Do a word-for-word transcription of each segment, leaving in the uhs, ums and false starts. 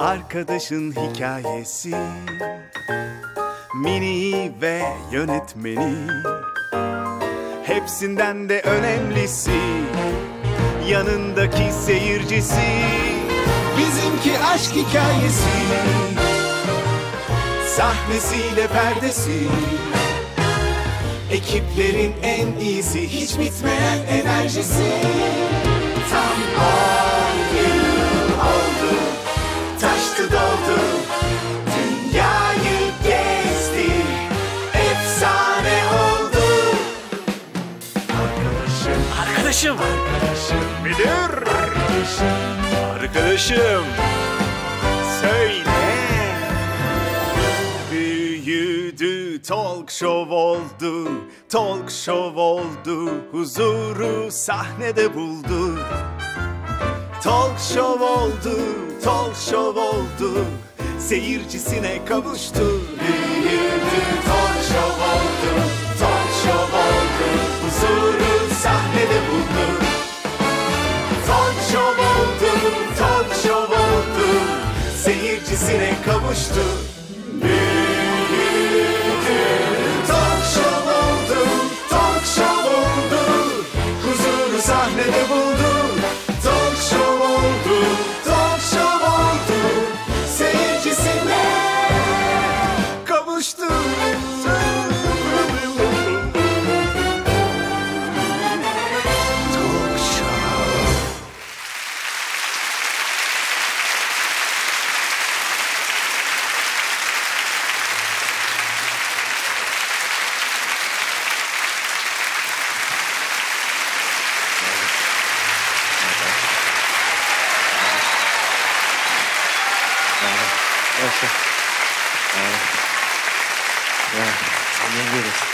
Arkadaşın hikayesi, mini ve yönetmeni, hepsinden de önemlisi yanındaki seyircisi. Bizimki aşk hikayesi, sahnesiyle perdesi, ekiplerin en iyisi, hiç bitmeyen enerjisi. Tam on yıl oldu, taştı doldu, dünyayı gezdi, efsane oldu. Arkadaşım, Arkadaşım. arkadaşım, Müdür. arkadaşım, Arkadaşım. söyle. Büyüdü, talk show oldu, talk show oldu, huzuru sahnede buldu. Talk show oldu, talk show oldu, seyircisine kavuştu. Büyüdü, talk show oldu, talk show oldu, huzuru sahnede buldu. Talk show oldu, talk show oldu, seyircisine kavuştu. Büyüdü, talk show oldu, talk show oldu, huzuru sahnede buldu. Talk show oldu, talk show oldu, seyircisine kavuştu. Talk show. Yaşa. Ya, sen ne görüyorsun?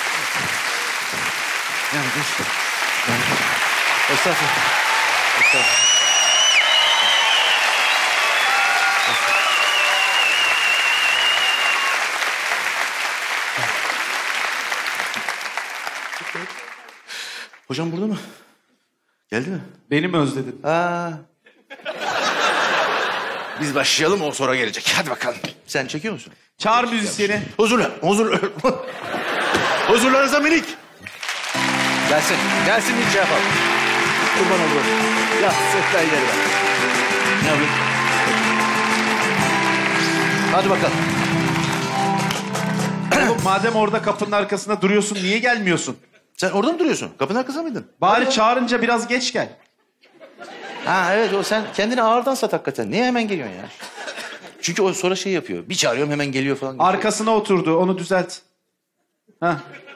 Ya, dur. Estağfurullah. Estağfurullah. Hocam burada mı? Geldi mi? Beni mi özledin? Aa. Biz başlayalım, o sonra gelecek. Hadi bakalım. Sen çekiyor musun? Çağır müzisyeni. Huzurla, huzur. Huzurlarınıza minik. Gelsin, gelsin bir şey yapalım. Kurban olur. Ya sırtla ileri bak. Ne yapayım? Hadi bakalım. Oğlum madem orada kapının arkasında duruyorsun niye gelmiyorsun? Sen orada mı duruyorsun? Kapının arkasında mıydın? Bari Hadi. çağırınca biraz geç gel. Ha evet, o sen kendini ağırdan sat hakikaten. Niye hemen geliyorsun ya? Çünkü o sonra şey yapıyor. Bir çağırıyorum hemen geliyor falan. Arkasına oturdu, onu düzelt. Hah.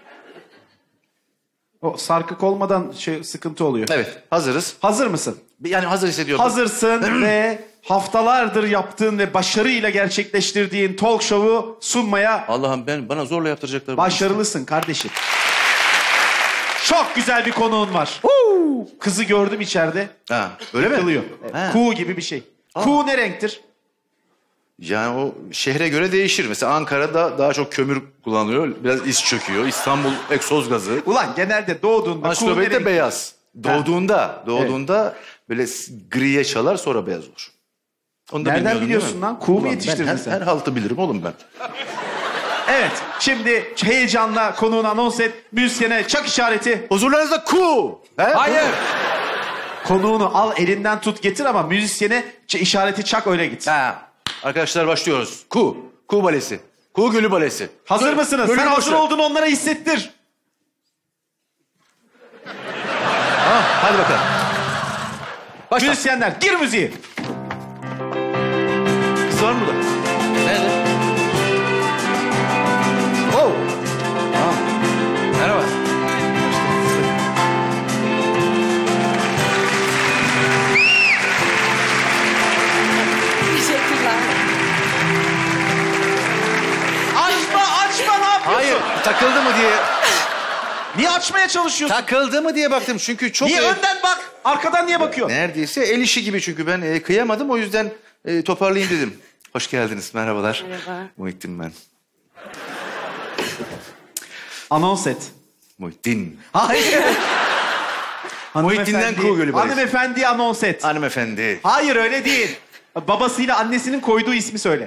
O sarkık olmadan şey sıkıntı oluyor. Evet, hazırız. Hazır mısın? Yani hazır hissediyorum. Hazırsın ve haftalardır yaptığın ve başarıyla gerçekleştirdiğin talk show'u sunmaya Allah'ım, ben bana zorla yaptıracaklar. başarılısın kardeşim. Çok güzel bir konuğun var. Kızı gördüm içeride. Ha, öyle mi? Yıkılıyor. Ha. Kuğu gibi bir şey. Kuğu ne renktir? Yani o şehre göre değişir. Mesela Ankara'da daha çok kömür kullanılıyor. Biraz is çöküyor. İstanbul egzoz gazı. Ulan genelde doğduğunda kuğu ne Ansiklopedide renktir? beyaz. Doğduğunda, doğduğunda böyle griye çalar, sonra beyaz olur. Onu da Nereden bilmiyordun, biliyorsun değil mi? lan? Kuğu mu Ulan yetiştirdin ben her, sen? her haltı bilirim oğlum ben. Evet. Şimdi heyecanla konuğunu anons et. Müzisyene çak işareti. Huzurlarınızda ku. He? Hayır. Konuğunu al, elinden tut getir ama müzisyene ç- işareti çak, öyle git. Ha. Arkadaşlar başlıyoruz. Ku. Ku balesi. Ku Gölü balesi. Hazır Gö- mısınız? Gölün Sen hazır başı. olduğunu onlara hissettir. Ha, hadi bakalım. Başla. Müzisyenler gir müziği. Kız var mı burada? Nerede? Oh. Tamam. Merhaba. Teşekkürler. Açma açma, ne yapıyorsun? Hayır, takıldı mı diye. Niye açmaya çalışıyorsun? Takıldı mı diye baktım çünkü çok... Niye e, önden bak? Arkadan niye bakıyorsun? Neredeyse el işi gibi, çünkü ben e, kıyamadım, o yüzden e, toparlayayım dedim. Hoş geldiniz, merhabalar. Merhaba. Muhittin ben. Anons et. Muhittin. Hayır. Muhittin'den Kuğu Gölü Balesi. Hanımefendi anons et. Hanımefendi. Hayır öyle değil. Babasıyla annesinin koyduğu ismi söyle.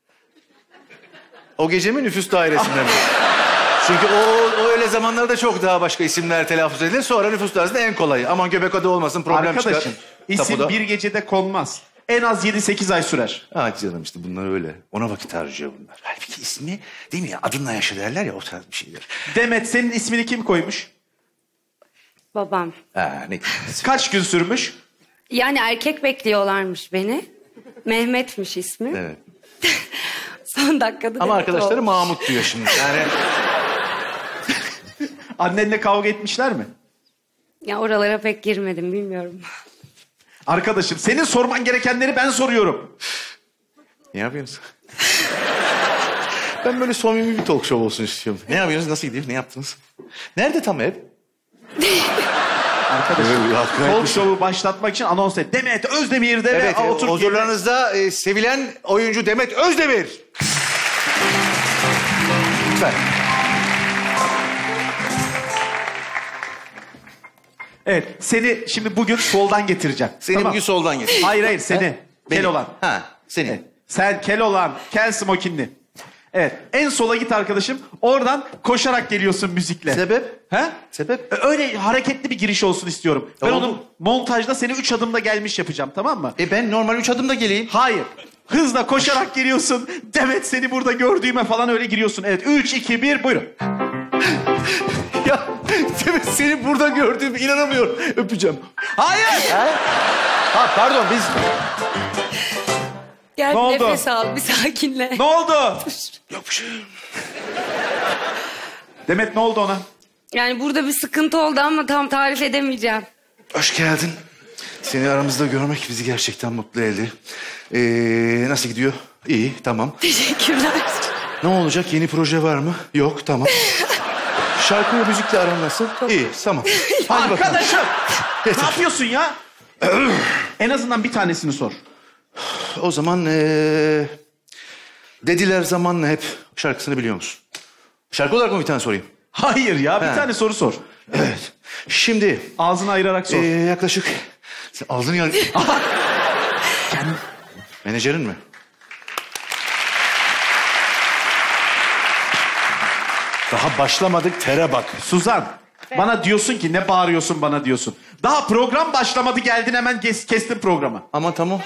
O gece mi nüfus dairesinde mi? Çünkü o, o öyle zamanlarda çok daha başka isimler telaffuz edilir. Sonra nüfus dairesinde en kolayı. Aman göbek adı olmasın, problem Arkadaşım, çıkar. isim Tapuda. bir gecede konmaz. En az yedi sekiz ay sürer. Ha canım işte bunlar öyle. Ona vakit harcıyor bunlar. Halbuki ismi değil mi ya? Adınla yaşa derler ya, o tarz bir şeyler. Demet, senin ismini kim koymuş? Babam. Ha ne? Kaç gün sürmüş? Yani erkek bekliyorlarmış beni. Mehmet'miş ismi. Evet. Son dakikada Ama Demet arkadaşları olmuş. Mahmut diyor şimdi. Yani Annenle kavga etmişler mi? Ya oralara pek girmedim, bilmiyorum. Arkadaşım, senin sorman gerekenleri ben soruyorum. ne yapıyorsunuz? Ben böyle samimi bir talk show olsun istiyorum. Ne yapıyorsunuz? Nasıl gidiyor? Ne yaptınız? Nerede tam ev? Arkadaşım, Evet, talk show'u başlatmak için anons et. Demet Özdemir'de Evet, ve otur. huzurlarınızda e, sevilen oyuncu Demet Özdemir. Lütfen. Evet, seni şimdi bugün soldan getireceğim. Seni Tamam. bugün soldan getir. Hayır hayır, seni. Ha? Kel Beni. olan. Ha, seni. Evet. Sen kel olan, kel smokinli. Evet, en sola git arkadaşım. Oradan koşarak geliyorsun müzikle. Sebep? He? Sebep? Ö- Öyle hareketli bir giriş olsun istiyorum. Ben Oldu. onu montajda seni üç adımda gelmiş yapacağım, tamam mı? E ben normal üç adımda geleyim. Hayır. Hızla koşarak geliyorsun. Demet, seni burada gördüğüme falan öyle giriyorsun. Evet, üç, iki, bir, buyurun. Ya Demet, seni burada gördüğüm inanamıyorum. Öpeceğim. Hayır. Ha pardon biz... Gel Ne oldu? nefes al, bir sakinle. Ne oldu? Yok bir şey. Demet, ne oldu ona? Yani burada bir sıkıntı oldu ama tam tarif edemeyeceğim. Hoş geldin. Seni aramızda görmek bizi gerçekten mutlu etti. Ee, nasıl gidiyor? İyi, tamam. Teşekkürler. Ne olacak? Yeni proje var mı? Yok, tamam. Şarkı ve müzikle aran nasıl? İyi, tamam. Hadi bakalım. Arkadaşım. Ne Yeter. yapıyorsun ya? En azından bir tanesini sor. O zaman ee, dediler zamanla hep şarkısını biliyor musun? Şarkı olarak mı bir tane sorayım? Hayır ya, bir He. tane soru sor. Evet. Şimdi Ağzını ayırarak sor. ee, yaklaşık... Sen ağzını yan... Menajerin mi? Daha başlamadık, tere bak. Suzan, bana diyorsun ki ne bağırıyorsun bana diyorsun. Daha program başlamadı, geldin hemen kes, kestin programı. Ama tamam.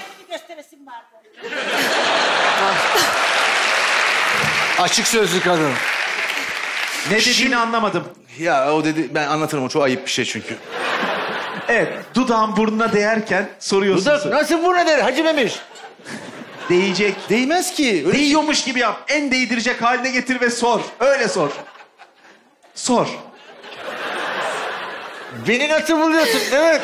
Açık sözlü kadın. Ne dediğini Şimdi- anlamadım. Ya o dedi, ben anlatırım, o çok ayıp bir şey çünkü. Evet, dudağın burnuna değerken soruyorsun. Dudak nasıl bu ne der Hacı Memiş? Değecek. Değmez ki. Öyle şey- Değiyormuş gibi yap. En değdirecek haline getir ve sor. Öyle sor. Sor. Beni nasıl buluyorsun? Evet.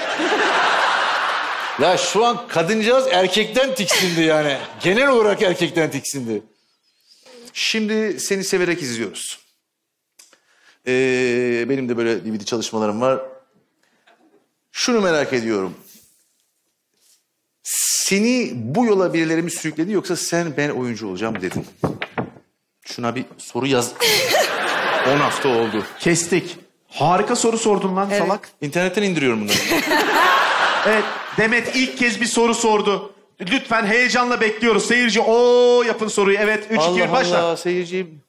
Ya şu an kadıncağız erkekten tiksindi yani. Genel olarak erkekten tiksindi. Şimdi seni severek izliyoruz. Ee, benim de böyle D V D çalışmalarım var. Şunu merak ediyorum. Seni bu yola birileri mi sürükledi, yoksa sen ben oyuncu olacağım mı dedin? Şuna bir soru yaz. On hafta oldu. Kestik. Harika soru sordun lan salak. İnternetten indiriyorum bunları. Evet, Demet ilk kez bir soru sordu. Lütfen heyecanla bekliyoruz. Seyirci o yapın soruyu. Evet, üç, iki, bir, Allah başla. Allah, seyirciyim.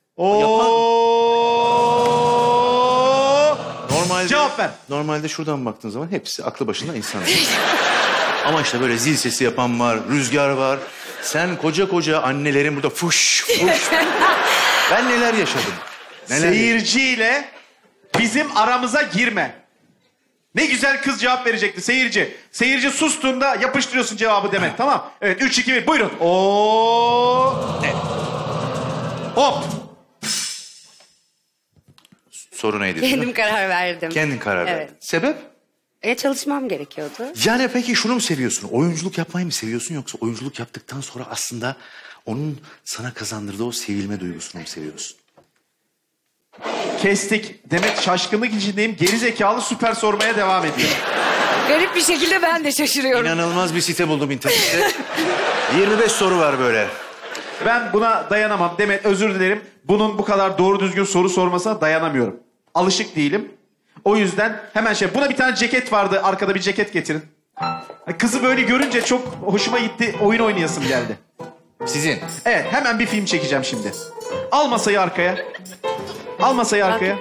Oo. Normalde, Cevap ver. Normalde şuradan baktığın zaman hepsi aklı başında insan. Ama işte böyle zil sesi yapan var, rüzgar var. Sen koca koca annelerin burada fuş fuş. Ben neler yaşadım. Neler yaşadım. Seyirciyle bizim aramıza girme. Ne güzel kız cevap verecekti seyirci. Seyirci sustuğunda yapıştırıyorsun cevabı Demet, tamam. Evet, üç, iki, bir, buyurun. Oo. Evet. Hop. Soru neydi? Kendim karar verdim. Kendin karar verdin. Evet. Sebep? E, çalışmam gerekiyordu. Yani peki şunu mu seviyorsun? Oyunculuk yapmayı mı seviyorsun, yoksa oyunculuk yaptıktan sonra aslında onun sana kazandırdığı o sevilme duygusunu mu seviyorsun? Kestik. Demet şaşkınlık içindeyim. Geri zekalı süper sormaya devam ediyor. Garip bir şekilde ben de şaşırıyorum. İnanılmaz bir site buldum internette. yirmi beş soru var böyle. Ben buna dayanamam. Demet, özür dilerim. Bunun bu kadar doğru düzgün soru sormasına dayanamıyorum. Alışık değilim. O yüzden hemen şey... Buna bir tane ceket vardı. Arkada bir ceket getirin. Kızı böyle görünce çok hoşuma gitti. Oyun oynayasım geldi. Sizin. Evet, hemen bir film çekeceğim şimdi. Al masayı arkaya. Al masayı arkaya.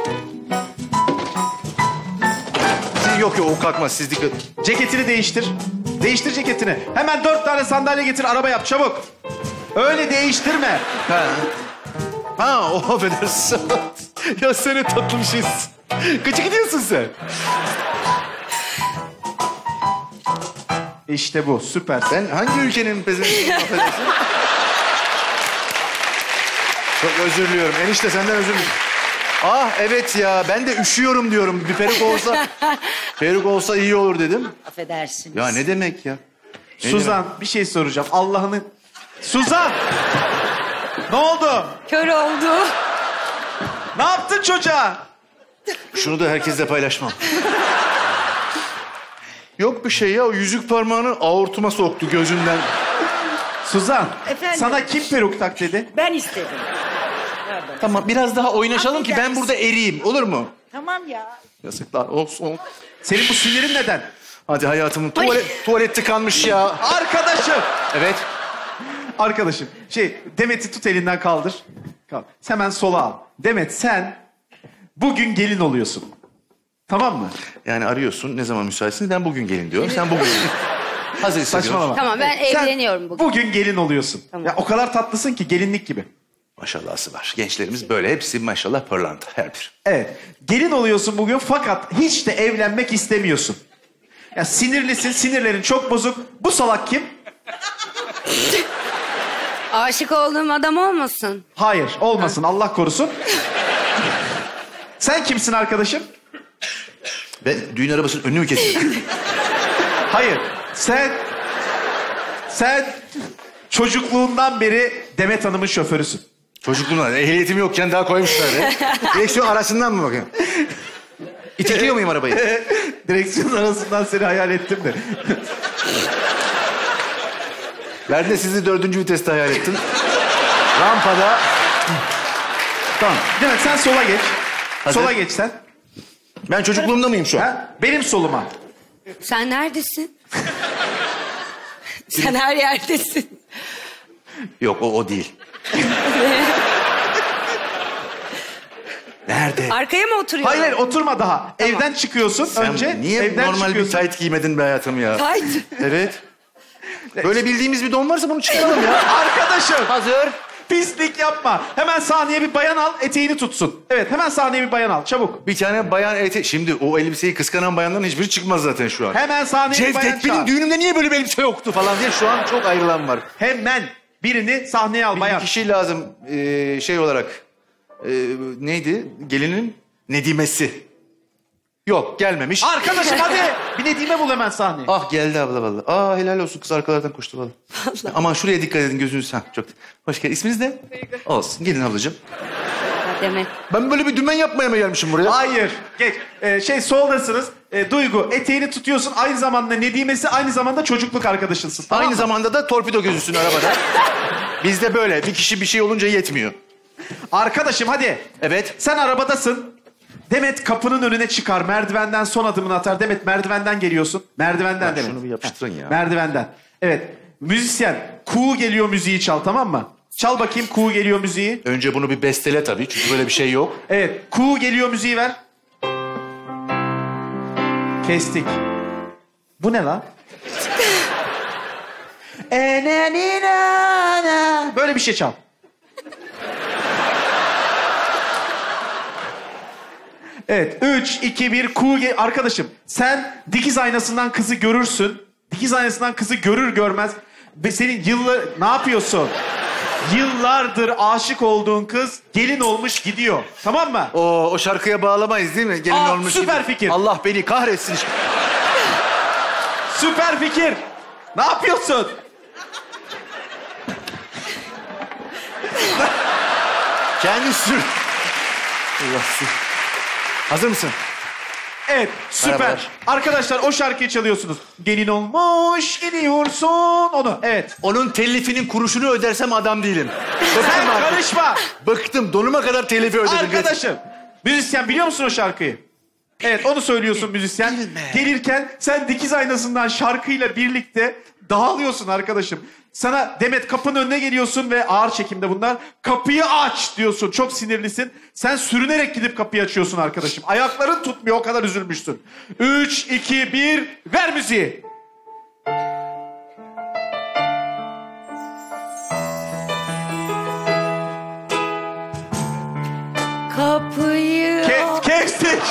Siz, yok yok o kalkmaz siz dikkat. Ceketini değiştir. Değiştir ceketini. Hemen dört tane sandalye getir, araba yap çabuk. Öyle değiştirme. Ha. Ha o affedersin. Ya sen ne tatlı bir şeysin. Kaça gidiyorsun sen? İşte bu, süper. Sen hangi ülkenin pezevenkisin affedersin? Çok özür diliyorum. Enişte senden özür diliyorum. Ah evet ya ben de üşüyorum diyorum. Bir peruk olsa peruk olsa iyi olur dedim. Affedersiniz. Ya ne demek ya? Ne Suzan, bir şey soracağım. Allah'ını... Suzan! Ne oldu? Kör oldu. Ne yaptın çocuğa? demek? Şunu da herkesle paylaşmam. Yok bir şey ya. O yüzük parmağını aortuma soktu gözünden. Suzan, Efendim? sana kim peruk tak dedi? Ben istedim. Tamam biraz daha oynaşalım ki ben Affedersin. burada eriyeyim. Olur mu? Tamam ya. Yazıklar olsun. Senin bu sinirin neden? Hadi hayatım. Tuvalet, tuvalet tıkanmış ya. Arkadaşım! Evet. Arkadaşım, şey, Demet'i tut elinden kaldır. Kalk. Hemen sola al. Demet sen bugün gelin oluyorsun. Tamam mı? Yani arıyorsun ne zaman müsaitsin ben bugün gelin diyorum. Sen bugün hazır hissediyorsun. Saçmalama. Tamam ben Sen evleniyorum bugün. Bugün gelin oluyorsun. Tamam. Ya o kadar tatlısın ki gelinlik gibi. Maşallahı var. Gençlerimiz böyle hepsi maşallah pırlanta her bir. Evet. Gelin oluyorsun bugün fakat hiç de evlenmek istemiyorsun. Ya sinirlisin, sinirlerin çok bozuk. Bu salak kim? Aşık olduğum adam olmasın. Hayır, olmasın. Allah korusun. Sen kimsin arkadaşım? Ben düğün arabasının önünü mü kesiyorum? Hayır. Sen... Sen çocukluğundan beri Demet Hanım'ın şoförüsün. Çocukluğumda ehliyetim yokken daha koymuşlar ya. Direksiyon arasından mı bakayım? İtekliyor muyum arabayı? Direksiyon arasından seni hayal ettim de. Ben de sizi dördüncü viteste hayal ettim. Rampada. Tamam. Demet sen sola geç. Hazır. Sola geç sen. Ben çocukluğumda mıyım şu an? Ha? Benim soluma. Sen neredesin? Sen her yerdesin. Yok o, o değil. Nerede? Arkaya mı oturuyorsun? Hayır, hayır oturma daha. Evden çıkıyorsun Sen önce. niye evden normal çıkıyorsun. bir tight giymedin be hayatım ya? Tight. Evet. Böyle bildiğimiz bir don varsa bunu çıkaralım ya. Arkadaşım. Hazır. Pislik yapma. Hemen sahneye bir bayan al, eteğini tutsun. Evet, hemen sahneye bir bayan al. Çabuk. Bir tane bayan ete... Şimdi o elbiseyi kıskanan bayanların hiçbiri çıkmaz zaten şu an. Hemen sahneye bir bayan Cevdet benim çağır. düğünümde niye böyle bir elbise yoktu falan diye şu an çok ayrılan var. Hemen birini sahneye al Bir bayan. kişi lazım ee, şey olarak. Ee, neydi? Gelinin Nedimesi. Yok gelmemiş. Arkadaşım hadi. Bir Nedime bul hemen sahneye. Ah geldi abla vallahi. Aa helal olsun kız arkalardan koştu vallahi. Aman şuraya dikkat edin gözünüz. Ha, çok. Hoş geldin. İsminiz ne? Olsun. Gelin ablacığım. Demet. Ben böyle bir dümen yapmaya mı gelmişim buraya? Hayır. Geç. Ee, şey soldasınız. Ee, Duygu eteğini tutuyorsun. Aynı zamanda Nedimesi aynı zamanda çocukluk arkadaşınsın. Tamam Aynı mı? zamanda da torpido gözüsün arabada. Bizde böyle. Bir kişi bir şey olunca yetmiyor. Arkadaşım hadi. Evet. Sen arabadasın. Demet kapının önüne çıkar. Merdivenden son adımını atar. Demet merdivenden geliyorsun. Merdivenden Ya Demet. şunu bir yapıştırın ya. Merdivenden. Evet. Müzisyen. Kuğu geliyor müziği çal, tamam mı? Çal bakayım kuğu geliyor müziği. Önce bunu bir bestele tabii. Çünkü böyle bir şey yok. Evet. Kuğu geliyor müziği ver. Kestik. Bu ne lan? Enenina. Böyle bir şey çal. Evet. Üç, iki, bir. Kuğu gel... Arkadaşım sen dikiz aynasından kızı görürsün. Dikiz aynasından kızı görür görmez. Ve senin yıllar... Ne yapıyorsun? Yıllardır aşık olduğun kız gelin olmuş gidiyor. Tamam mı? O, o şarkıya bağlamayız değil mi? Gelin Aa, olmuş süper gibi. fikir. Allah beni kahretsin. Süper fikir. Ne yapıyorsun? Kendi sür. Allah sür. Hazır mısın? Evet, süper. Merhabalar. Arkadaşlar o şarkıyı çalıyorsunuz. Gelin olmuş gidiyorsun onu. Evet. Onun tellifinin kuruşunu ödersem adam değilim. Bıktım Sen artık. karışma. Bıktım. Donuma kadar tellifi ödedim. Arkadaşım. Müzisyen biliyor musun o şarkıyı? Evet onu söylüyorsun müzisyen. Gelirken sen dikiz aynasından şarkıyla birlikte dağılıyorsun arkadaşım. Sana Demet kapının önüne geliyorsun ve ağır çekimde bunlar. Kapıyı aç diyorsun. Çok sinirlisin. Sen sürünerek gidip kapıyı açıyorsun arkadaşım. Ayakların tutmuyor o kadar üzülmüşsün. Üç, iki, bir ver müziği. Kapıyı... Ke- kestik.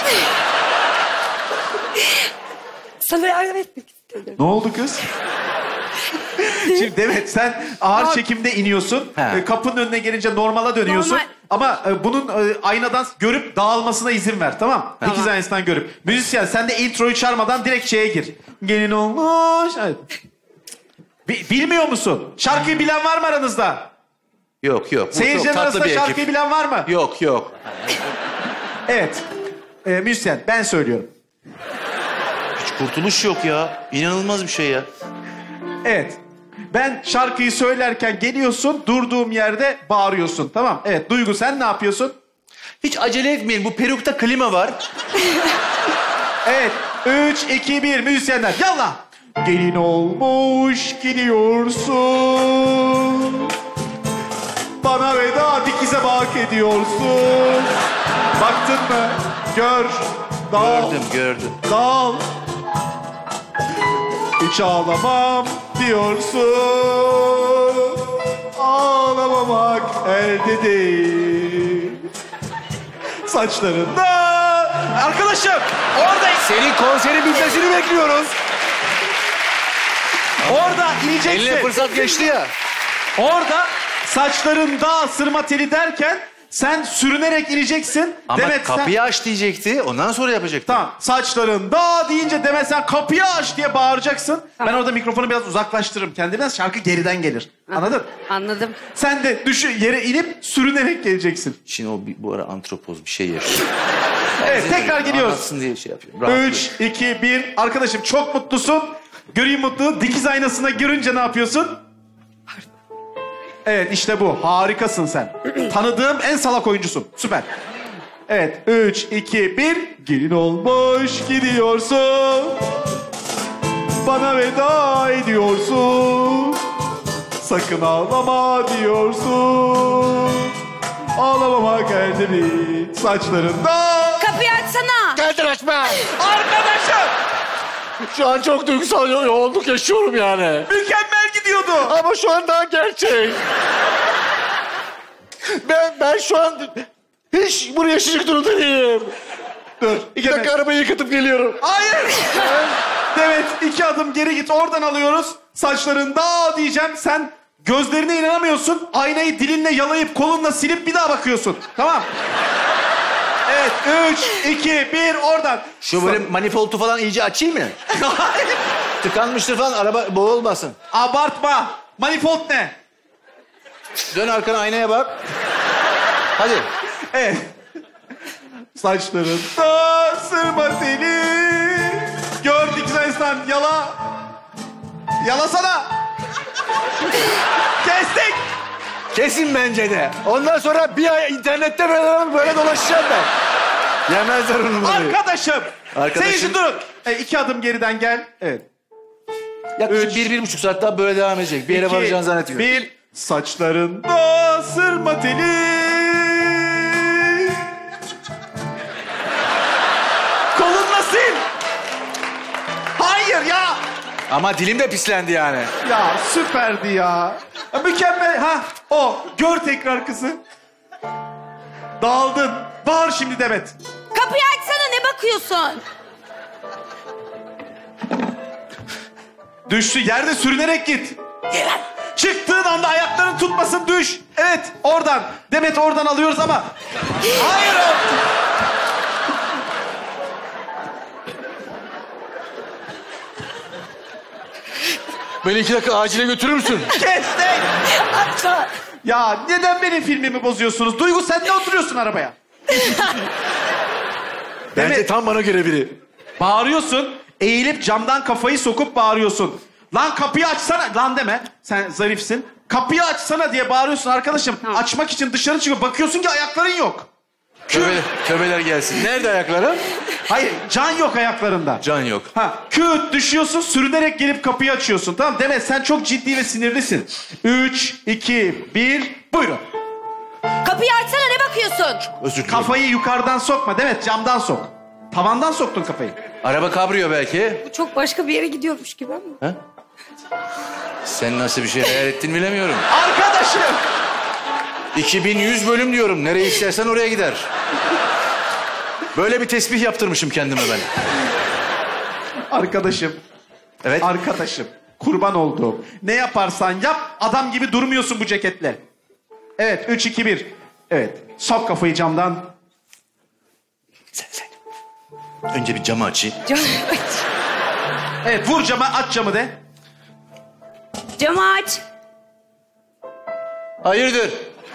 Sana yardım etmek istedim. Ne oldu kız? Şimdi Demet sen ağır çekimde iniyorsun. He. E, Kapının önüne gelince normala dönüyorsun. Normal. Ama e, bunun e, aynadan görüp dağılmasına izin ver tamam? Tamam. İkiz aynasından görüp. Müzisyen sen de introyu çağırmadan direkt şeye gir. Gelin olmuş. Evet. Bi- bilmiyor musun? Şarkıyı bilen var mı aranızda? Yok yok. Bu çok Seyircilerin tatlı arasında bir ekip. şarkıyı bilen var mı? Yok yok. Evet. E, müzisyen ben söylüyorum. Hiç kurtuluş yok ya. İnanılmaz bir şey ya. Evet. Ben şarkıyı söylerken geliyorsun, durduğum yerde bağırıyorsun. Tamam. Evet. Duygu sen ne yapıyorsun? Hiç acele etmeyin. Bu perukta klima var. Evet. Üç, iki, bir. Müzisyenler. Yallah. Gelin olmuş gidiyorsun. Bana veda dikize bak ediyorsun. Baktın mı? Gör. Dağıl. Gördüm gördüm. Dağıl. Hiç ağlamam diyorsun. Ağlamamak elde değil. Saçlarında. Arkadaşım orada Senin konserin bitmesini bekliyoruz. orada ineceksin. Eline fırsat geçti ya. Orada saçlarında sırma teli derken sen sürünerek ineceksin. Ama Demet sen... kapıyı aç diyecekti. Ondan sonra yapacaktı. Tamam. Saçlarında deyince Demet sen kapıyı aç diye bağıracaksın. Ben orada mikrofonu biraz uzaklaştırırım kendimden. Şarkı geriden gelir. Anladın? Anladım. Sen de düşü yere inip sürünerek geleceksin. Şimdi o bir, bu ara antropoz bir şey yaşıyor. Evet tekrar geliyoruz. Anlatsın diye şey yapıyor. Rahatlıyor. Üç, iki, bir. Arkadaşım çok mutlusun. Göreyim mutluluğu. Dikiz aynasına görünce ne yapıyorsun? Evet işte bu. Harikasın sen. Tanıdığım en salak oyuncusun. Süper. Evet. Üç, iki, bir. Gelin olmuş gidiyorsun. Bana veda ediyorsun. Sakın ağlama diyorsun. Ağlamamak elde değil. Saçlarında. Kapıyı açsana. Geldin açma. Arkadaşım. Şu an çok duygusal yo- yoğunluk yaşıyorum yani. Mükemmel gidiyordu. Ama şu an daha gerçek. ben ben şu an hiç buraya yaşayacak durumda değilim. Dur. İki dakika arabayı yıkatıp geliyorum. Hayır. Evet iki adım geri git oradan alıyoruz. Saçlarında diyeceğim sen gözlerine inanamıyorsun. Aynayı dilinle yalayıp kolunla silip bir daha bakıyorsun. Tamam. Evet üç, iki, bir oradan. Şu böyle manifoldu falan iyice açayım mı? Tıkanmıştır falan araba boğulmasın. Abartma. Manifold ne? Dön arkana aynaya bak. Hadi. Evet. Saçlarında sırma seni. Gördük sen yala. Yalasana. Kestik. Kesin bence de. Ondan sonra bir ay internette böyle, böyle dolaşacağım ben. Yemezler onu böyle. Arkadaşım. Arkadaşım. Seyirci durun. E, iki adım geriden gel. Evet. Yaklaşık Üç. bir, bir buçuk saat daha böyle devam edecek. Bir yere İki, varacağını zannetmiyorum. Bir. Saçlarında sırma teli. Kolunla sil. Hayır ya. Ama dilim de pislendi yani. Ya süperdi ya. Ya mükemmel. Ha o. Gör tekrar kızı. Dağıldın. Bağır şimdi Demet. Kapıyı açsana, ne bakıyorsun? Düştü. Yerde sürünerek git. Çıktığın anda ayakların tutmasın düş. Evet oradan. Demet oradan alıyoruz ama. Hayır o. Beni iki dakika acile götürür müsün? Kestik. Açma. Ya neden benim filmimi bozuyorsunuz? Duygu sen ne oturuyorsun arabaya? Bence Demet. tam bana göre biri. Bağırıyorsun. Eğilip camdan kafayı sokup bağırıyorsun. Lan kapıyı açsana. Lan deme. Sen zarifsin. Kapıyı açsana diye bağırıyorsun arkadaşım. Tamam. Açmak için dışarı çıkıyor. Bakıyorsun ki ayakların yok. Köbe, köbeler gelsin. Nerede ayaklarım? Hayır, can yok ayaklarında. Can yok. Ha, küt düşüyorsun, sürünerek gelip kapıyı açıyorsun. Tamam, Demet sen çok ciddi ve sinirlisin. Üç, iki, bir, buyurun. Kapıyı açsana, ne bakıyorsun? Özür dilerim. Kafayı yukarıdan sokma Demet, camdan sok. Tavandan soktun kafayı. Araba kabriyo belki. Bu çok başka bir yere gidiyormuş gibi ama. Ha? Sen nasıl bir şey hayal ettin bilemiyorum. Arkadaşım! iki bin yüz bölüm diyorum. Nereye istersen oraya gider. Böyle bir tesbih yaptırmışım kendime ben. Arkadaşım. Evet. Arkadaşım. Kurban olduğum. Ne yaparsan yap, adam gibi durmuyorsun bu ceketle. Evet, üç, iki, bir. Evet, sok kafayı camdan. Sen, sen. Önce bir camı açayım. Cam aç. Evet, vur camı, aç camı de. Camı aç. Hayırdır?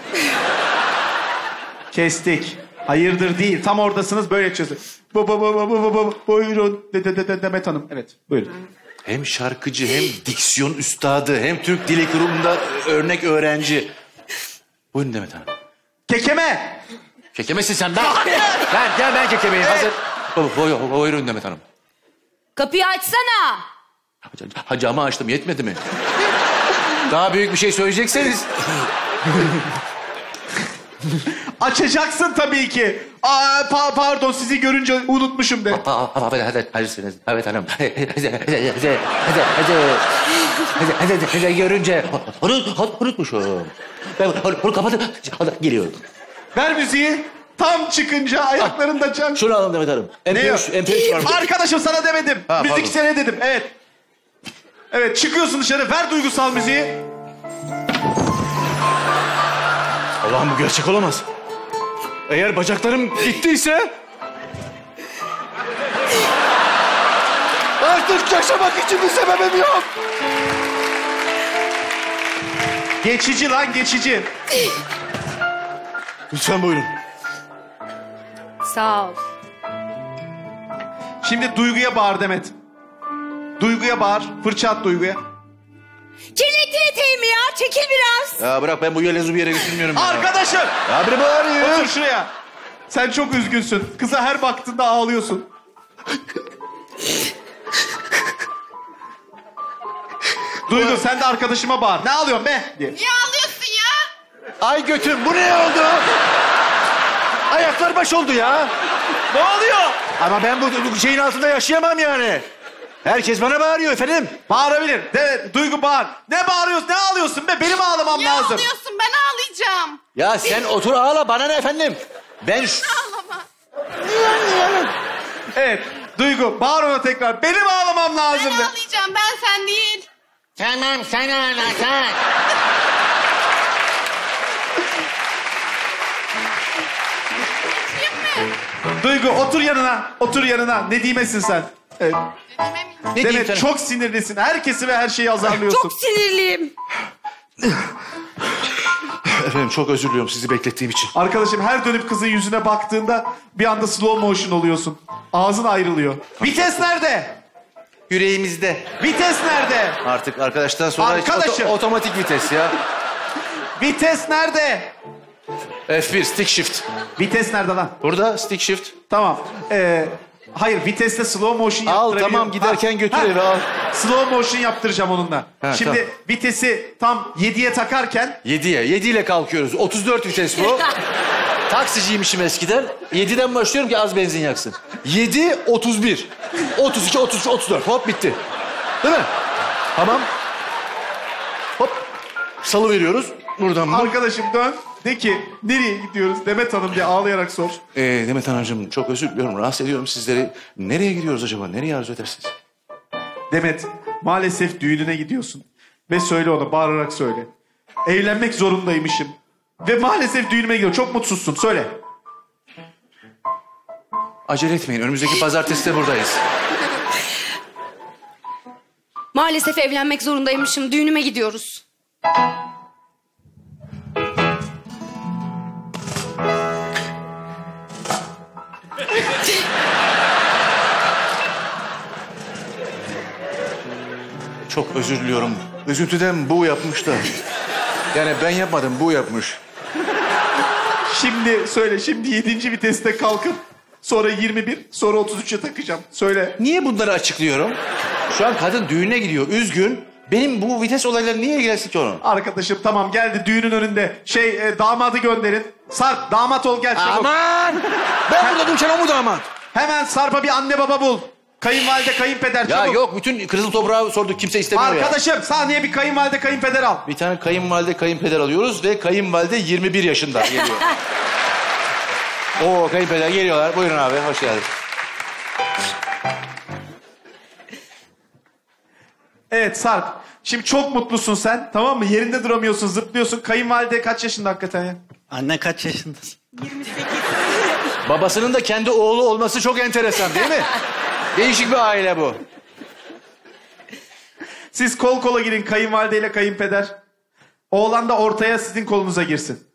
Kestik. Hayırdır değil, tam oradasınız, böyle çözün. Bu, bu, bu, bu, bu, bu, buyurun. De, de, de, de, Demet Hanım, evet, buyurun. Hem şarkıcı, hem diksiyon üstadı, hem Türk Dili Kurumu'nda örnek öğrenci. Buyurun Demet Hanım. Kekeme! Kekemesin sen ben. Ben, gel ben kekemeyim. Hazır. Buyurun, buyurun Demet Hanım. Kapıyı açsana. Ha, camı açtım, yetmedi mi? Daha büyük bir şey söyleyecekseniz. Açacaksın tabii ki. Aa, pa- pardon, sizi görünce unutmuşum de. Hayırsınız. Evet hanım. Görünce unutmuşum. Ben onu kapatıp geliyorum. Ver müziği. Tam çıkınca ayaklarında can. Şunu alın Demet Hanım. Ne M P yok? üç, M P üç var mı? Arkadaşım sana demedim. Ha, Müzik pardon. sana dedim. Evet. Evet, çıkıyorsun dışarı. Ver duygusal müziği. Allah'ım bu gerçek olamaz. Eğer bacaklarım gittiyse... Artık yaşamak için bir sebebim yok. Geçici lan, geçici. Lütfen buyurun. Sağ ol. Şimdi duyguya bağır Demet. Duyguya bağır. Fırça at duyguya. Kirlettin eteğimi ya, çekil biraz. Ya bırak, ben bu yelezu bir yere götürmüyorum. ya. Arkadaşım! Ya biri bağırıyor. Otur şuraya. Sen çok üzgünsün. Kıza her baktığında ağlıyorsun. Duygu sen de arkadaşıma bağır. Ne ağlıyorsun be? Diye. Niye ağlıyorsun ya? Ay götüm, bu ne oldu? Ayaklar baş oldu ya. Ne oluyor? Ama ben bu, bu şeyin altında yaşayamam yani. Herkes bana bağırıyor efendim. Bağırabilir. De, Duygu bağır. Ne bağırıyorsun? Ne ağlıyorsun be? Benim ağlamam Niye lazım. ağlıyorsun? Ben ağlayacağım. Ya sen otur ağla, bana ne efendim? Ben... şu- Ağlama. Evet. Duygu bağır ona tekrar. Benim ağlamam lazım Ben de. ağlayacağım, ben sen değil. Tamam sen ağla sen. Duygu otur yanına. Otur yanına. Ne diyemesin sen? Evet. Ne diyeyim Demet sana? çok sinirlisin. Herkesi ve her şeyi azarlıyorsun. Çok sinirliyim. Efendim çok özür diliyorum sizi beklettiğim için. Arkadaşım her dönüp kızın yüzüne baktığında bir anda slow motion oluyorsun. Ağzın ayrılıyor. Vites nerede? Yüreğimizde. Vites nerede? Artık arkadaştan sonra hiç Arkadaşım. oto- otomatik vites ya. Vites nerede? F bir stick shift. Vites nerede lan? Burada stick shift. Tamam. Ee, hayır viteste slow motion Al yaptırabiliyorum. tamam, giderken Ha, götür ha. eve al. Slow motion yaptıracağım onunla. Ha, Şimdi tamam. vitesi tam yediye takarken Yediye. Yedi ile kalkıyoruz. otuz dört vites bu. Taksiciymişim eskiden. Yediden başlıyorum ki az benzin yaksın. Yedi, otuz bir. otuz iki, otuz üç, otuz dört. Hop bitti. Değil mi? Tamam. Hop. Salı veriyoruz. Buradan mı? arkadaşım dön. De ki nereye gidiyoruz Demet Hanım diye ağlayarak sor. Ee, Demet Hanımcığım çok özür diliyorum. Rahatsız ediyorum sizleri. Nereye gidiyoruz acaba? Nereye arzu edersiniz? Demet maalesef düğününe gidiyorsun. Ve söyle ona bağırarak söyle. Evlenmek zorundaymışım. Ve maalesef düğünüme gidiyorum. Çok mutsuzsun söyle. Acele etmeyin. Önümüzdeki pazartesi de buradayız. Maalesef evlenmek zorundaymışım. Düğünüme gidiyoruz. Çok özür diliyorum. Üzüntüden bu yapmış da. Yani ben yapmadım, bu yapmış. Şimdi söyle, şimdi yedinci viteste kalkıp sonra yirmi bir, sonra otuz üçe takacağım. Söyle. Niye bunları açıklıyorum? Şu an kadın düğüne gidiyor, üzgün. Benim bu vites olayları niye ilgilensin ki onun? Arkadaşım tamam geldi düğünün önünde. Şey e, damadı gönderin. Sarp damat ol gel çabuk. Aman! Ben burada duracağım o mu damat? Hemen Sarp'a bir anne baba bul. Kayınvalide, kayınpeder Ya çabuk. yok, bütün kızıl toprağı sorduk, kimse istemiyor ya. Arkadaşım sahneye bir kayınvalide, kayınpeder al. Bir tane kayınvalide, kayınpeder alıyoruz ve kayınvalide yirmi bir yaşında geliyor. Oo, kayınpeder geliyorlar. Buyurun abi, hoş geldin. Evet Sarp. Şimdi çok mutlusun sen, tamam mı? Yerinde duramıyorsun, zıplıyorsun. Kayınvalide kaç yaşında hakikaten ya? Anne kaç yaşındasın? Babasının da kendi oğlu olması çok enteresan değil mi? Değişik bir aile bu. Siz kol kola girin kayınvalideyle kayınpeder. Oğlan da ortaya sizin kolunuza girsin.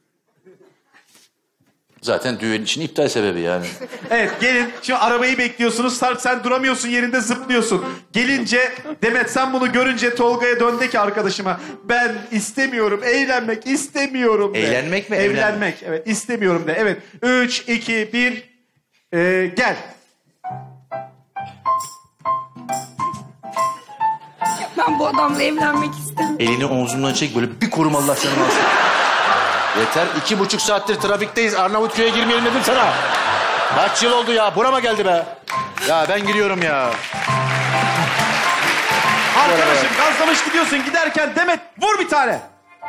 Zaten düğün için iptal sebebi yani. Evet gelin. Şimdi arabayı bekliyorsunuz. Sarp sen duramıyorsun, yerinde zıplıyorsun. Gelince Demet sen bunu görünce Tolga'ya dön de ki arkadaşıma ben istemiyorum, eğlenmek istemiyorum de. Eğlenmek mi? Evlenmek. Evlenmek. Evet istemiyorum de. Evet. Üç, iki, bir. Ee, gel. Ben bu adamla evlenmek istemiyorum. Elini omzumdan çek, böyle bir korum Allah canımı alsın. Yeter, iki buçuk saattir trafikteyiz. Arnavutköy'e girmeyelim dedim sana. Kaç yıl oldu ya, burama geldi be. Ya ben giriyorum ya. Arkadaşım gazlamış gidiyorsun. Giderken Demet vur bir tane.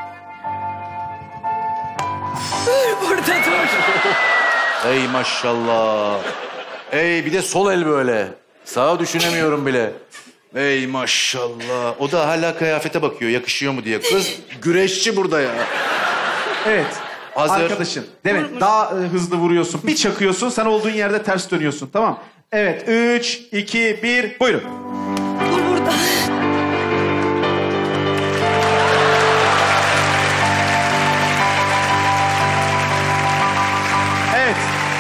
Burada dur. Ey maşallah. Ey bir de sol el böyle. Sağa düşünemiyorum bile. Ey maşallah. O da hala kıyafete bakıyor, yakışıyor mu diye. Kız güreşçi burada ya. Evet. Hazır. Arkadaşın. Demet daha e, hızlı vuruyorsun. Bir çakıyorsun. Sen olduğun yerde ters dönüyorsun. Tamam. Evet. Üç, iki, bir. Buyurun. Dur burada. Evet.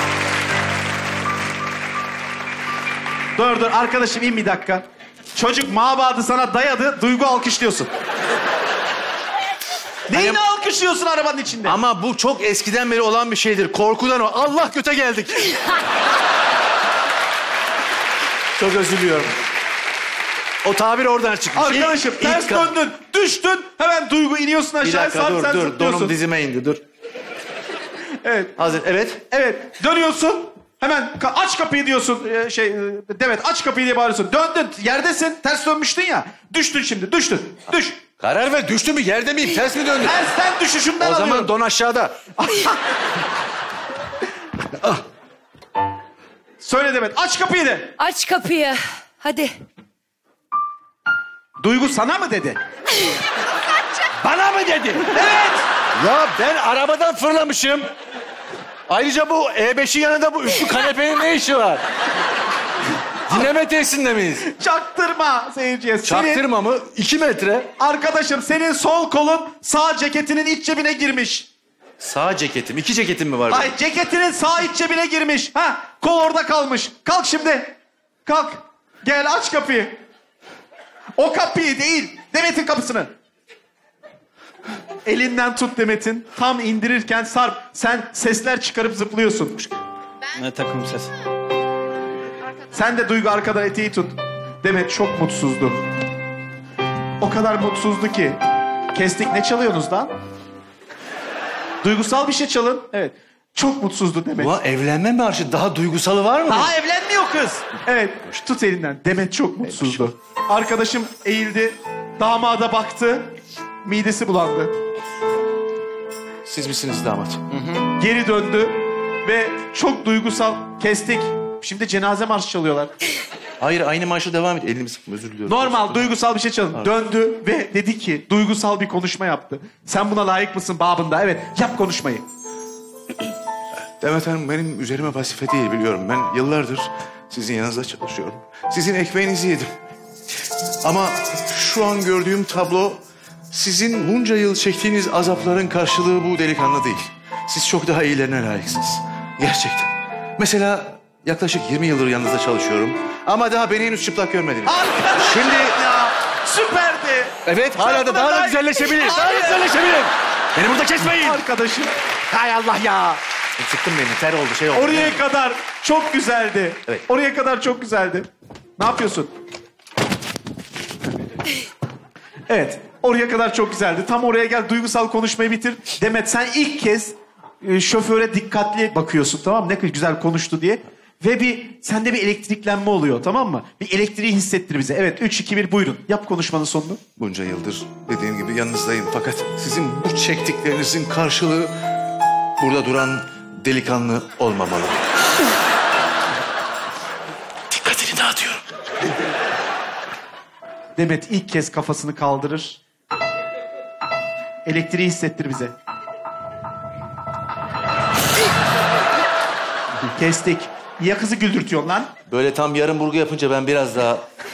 Dur dur. Arkadaşım in bir dakika. Çocuk mabadı sana dayadı. Duygu alkışlıyorsun. Neyini alkışlıyorsun arabanın içinde? Ama bu çok eskiden beri olan bir şeydir. Korkudan o. Allah göte geldik. Çok özür diliyorum. O tabir oradan çıkmış. Arkadaşım İlk- ters ilk ka- döndün. Düştün. Hemen Duygu iniyorsun Bir aşağıya. dakika Sarp dur sen dur. zıplıyorsun. Donum dizime indi dur. Evet. Hazır evet. Evet. Dönüyorsun. Hemen ka- aç kapıyı diyorsun. Ee, şey e, Demet aç kapıyı diye bağırıyorsun. Döndün. Yerdesin. Ters dönmüştün ya. Düştün şimdi. Düştün. Düş. Karar ver, düştü mü, yerde miyim, ters mi döndü? Tersten düşüşümden O alıyorum. zaman don aşağıda. Söyle Demet. Aç kapıyı de. Aç kapıyı. Hadi. Duygu sana mı dedi? Bana mı dedi? Evet. Ya ben arabadan fırlamışım. Ayrıca bu E beşin yanında bu üçlü kanepenin ne işi var? Dinleme tesisinde miyiz? Çaktırma seyirciye. Senin, Çaktırma mı? İki metre. arkadaşım senin sol kolun sağ ceketinin iç cebine girmiş. Sağ ceketim. İki ceketim mi var? Ay ceketinin sağ iç cebine girmiş. Ha, kol orada kalmış. Kalk şimdi. Kalk. Gel aç kapıyı. O kapıyı değil. Demet'in kapısını. Elinden tut Demet'in. Tam indirirken Sarp sen sesler çıkarıp zıplıyorsun. Ne takım ses? Sen de Duygu arkadan eteği tut. Demet çok mutsuzdu. O kadar mutsuzdu ki. Kestik ne çalıyorsunuz lan? Duygusal bir şey çalın. Evet. Çok mutsuzdu Demet. Ulan evlenme marşı daha duygusalı var mı? Daha evlenmiyor kız. Evet. Tut elinden. Demet çok mutsuzdu. Arkadaşım eğildi. Damada baktı. Midesi bulandı. Siz misiniz damat? Geri döndü. Ve çok duygusal. Kestik. Şimdi cenaze marşı çalıyorlar. Hayır, aynı marşa devam et. Elimi sıkma, özür diliyorum. Normal duygusal bir şey çalın. Döndü ve dedi ki duygusal bir konuşma yaptı. Sen buna layık mısın babında? Evet yap konuşmayı. Demet Hanım benim üzerime vazife değil, biliyorum. Ben yıllardır sizin yanınızda çalışıyorum. Sizin ekmeğinizi yedim. Ama şu an gördüğüm tablo sizin bunca yıl çektiğiniz azapların karşılığı bu delikanlı değil. Siz çok daha iyilerine layıksınız. Gerçekten. Mesela yaklaşık yirmi yıldır yanınızda çalışıyorum. Ama daha beni henüz çıplak görmediniz. Arkadaşım Şimdi... ya süperdi. Evet, hala da buna daha da layık- güzelleşebilir. Daha da Hayır. güzelleşebilir. Beni burada kesmeyin. Arkadaşım. Hay Allah ya. Sıktın beni. Ter oldu, şey oldu. Oraya kadar çok güzeldi. Evet. Oraya kadar çok güzeldi. Ne yapıyorsun? Evet. Oraya kadar çok güzeldi. Tam oraya gel, duygusal konuşmayı bitir. Demet, sen ilk kez e, şoföre dikkatli bakıyorsun, tamam mı? Ne kadar güzel konuştu diye. Ve bir sende bir elektriklenme oluyor, tamam mı? Bir elektriği hissettir bize. Evet, üç, iki, bir buyurun. Yap konuşmanın sonunu. Bunca yıldır dediğim gibi yanınızdayım. Fakat sizin bu çektiklerinizin karşılığı burada duran delikanlı olmamalı. Dikkatini dağıtıyorum. Demet ilk kez kafasını kaldırır. Elektriği hissettir bize. Kestik. Ya kızı güldürtüyorsun lan. Böyle tam yarım burgu yapınca ben biraz daha...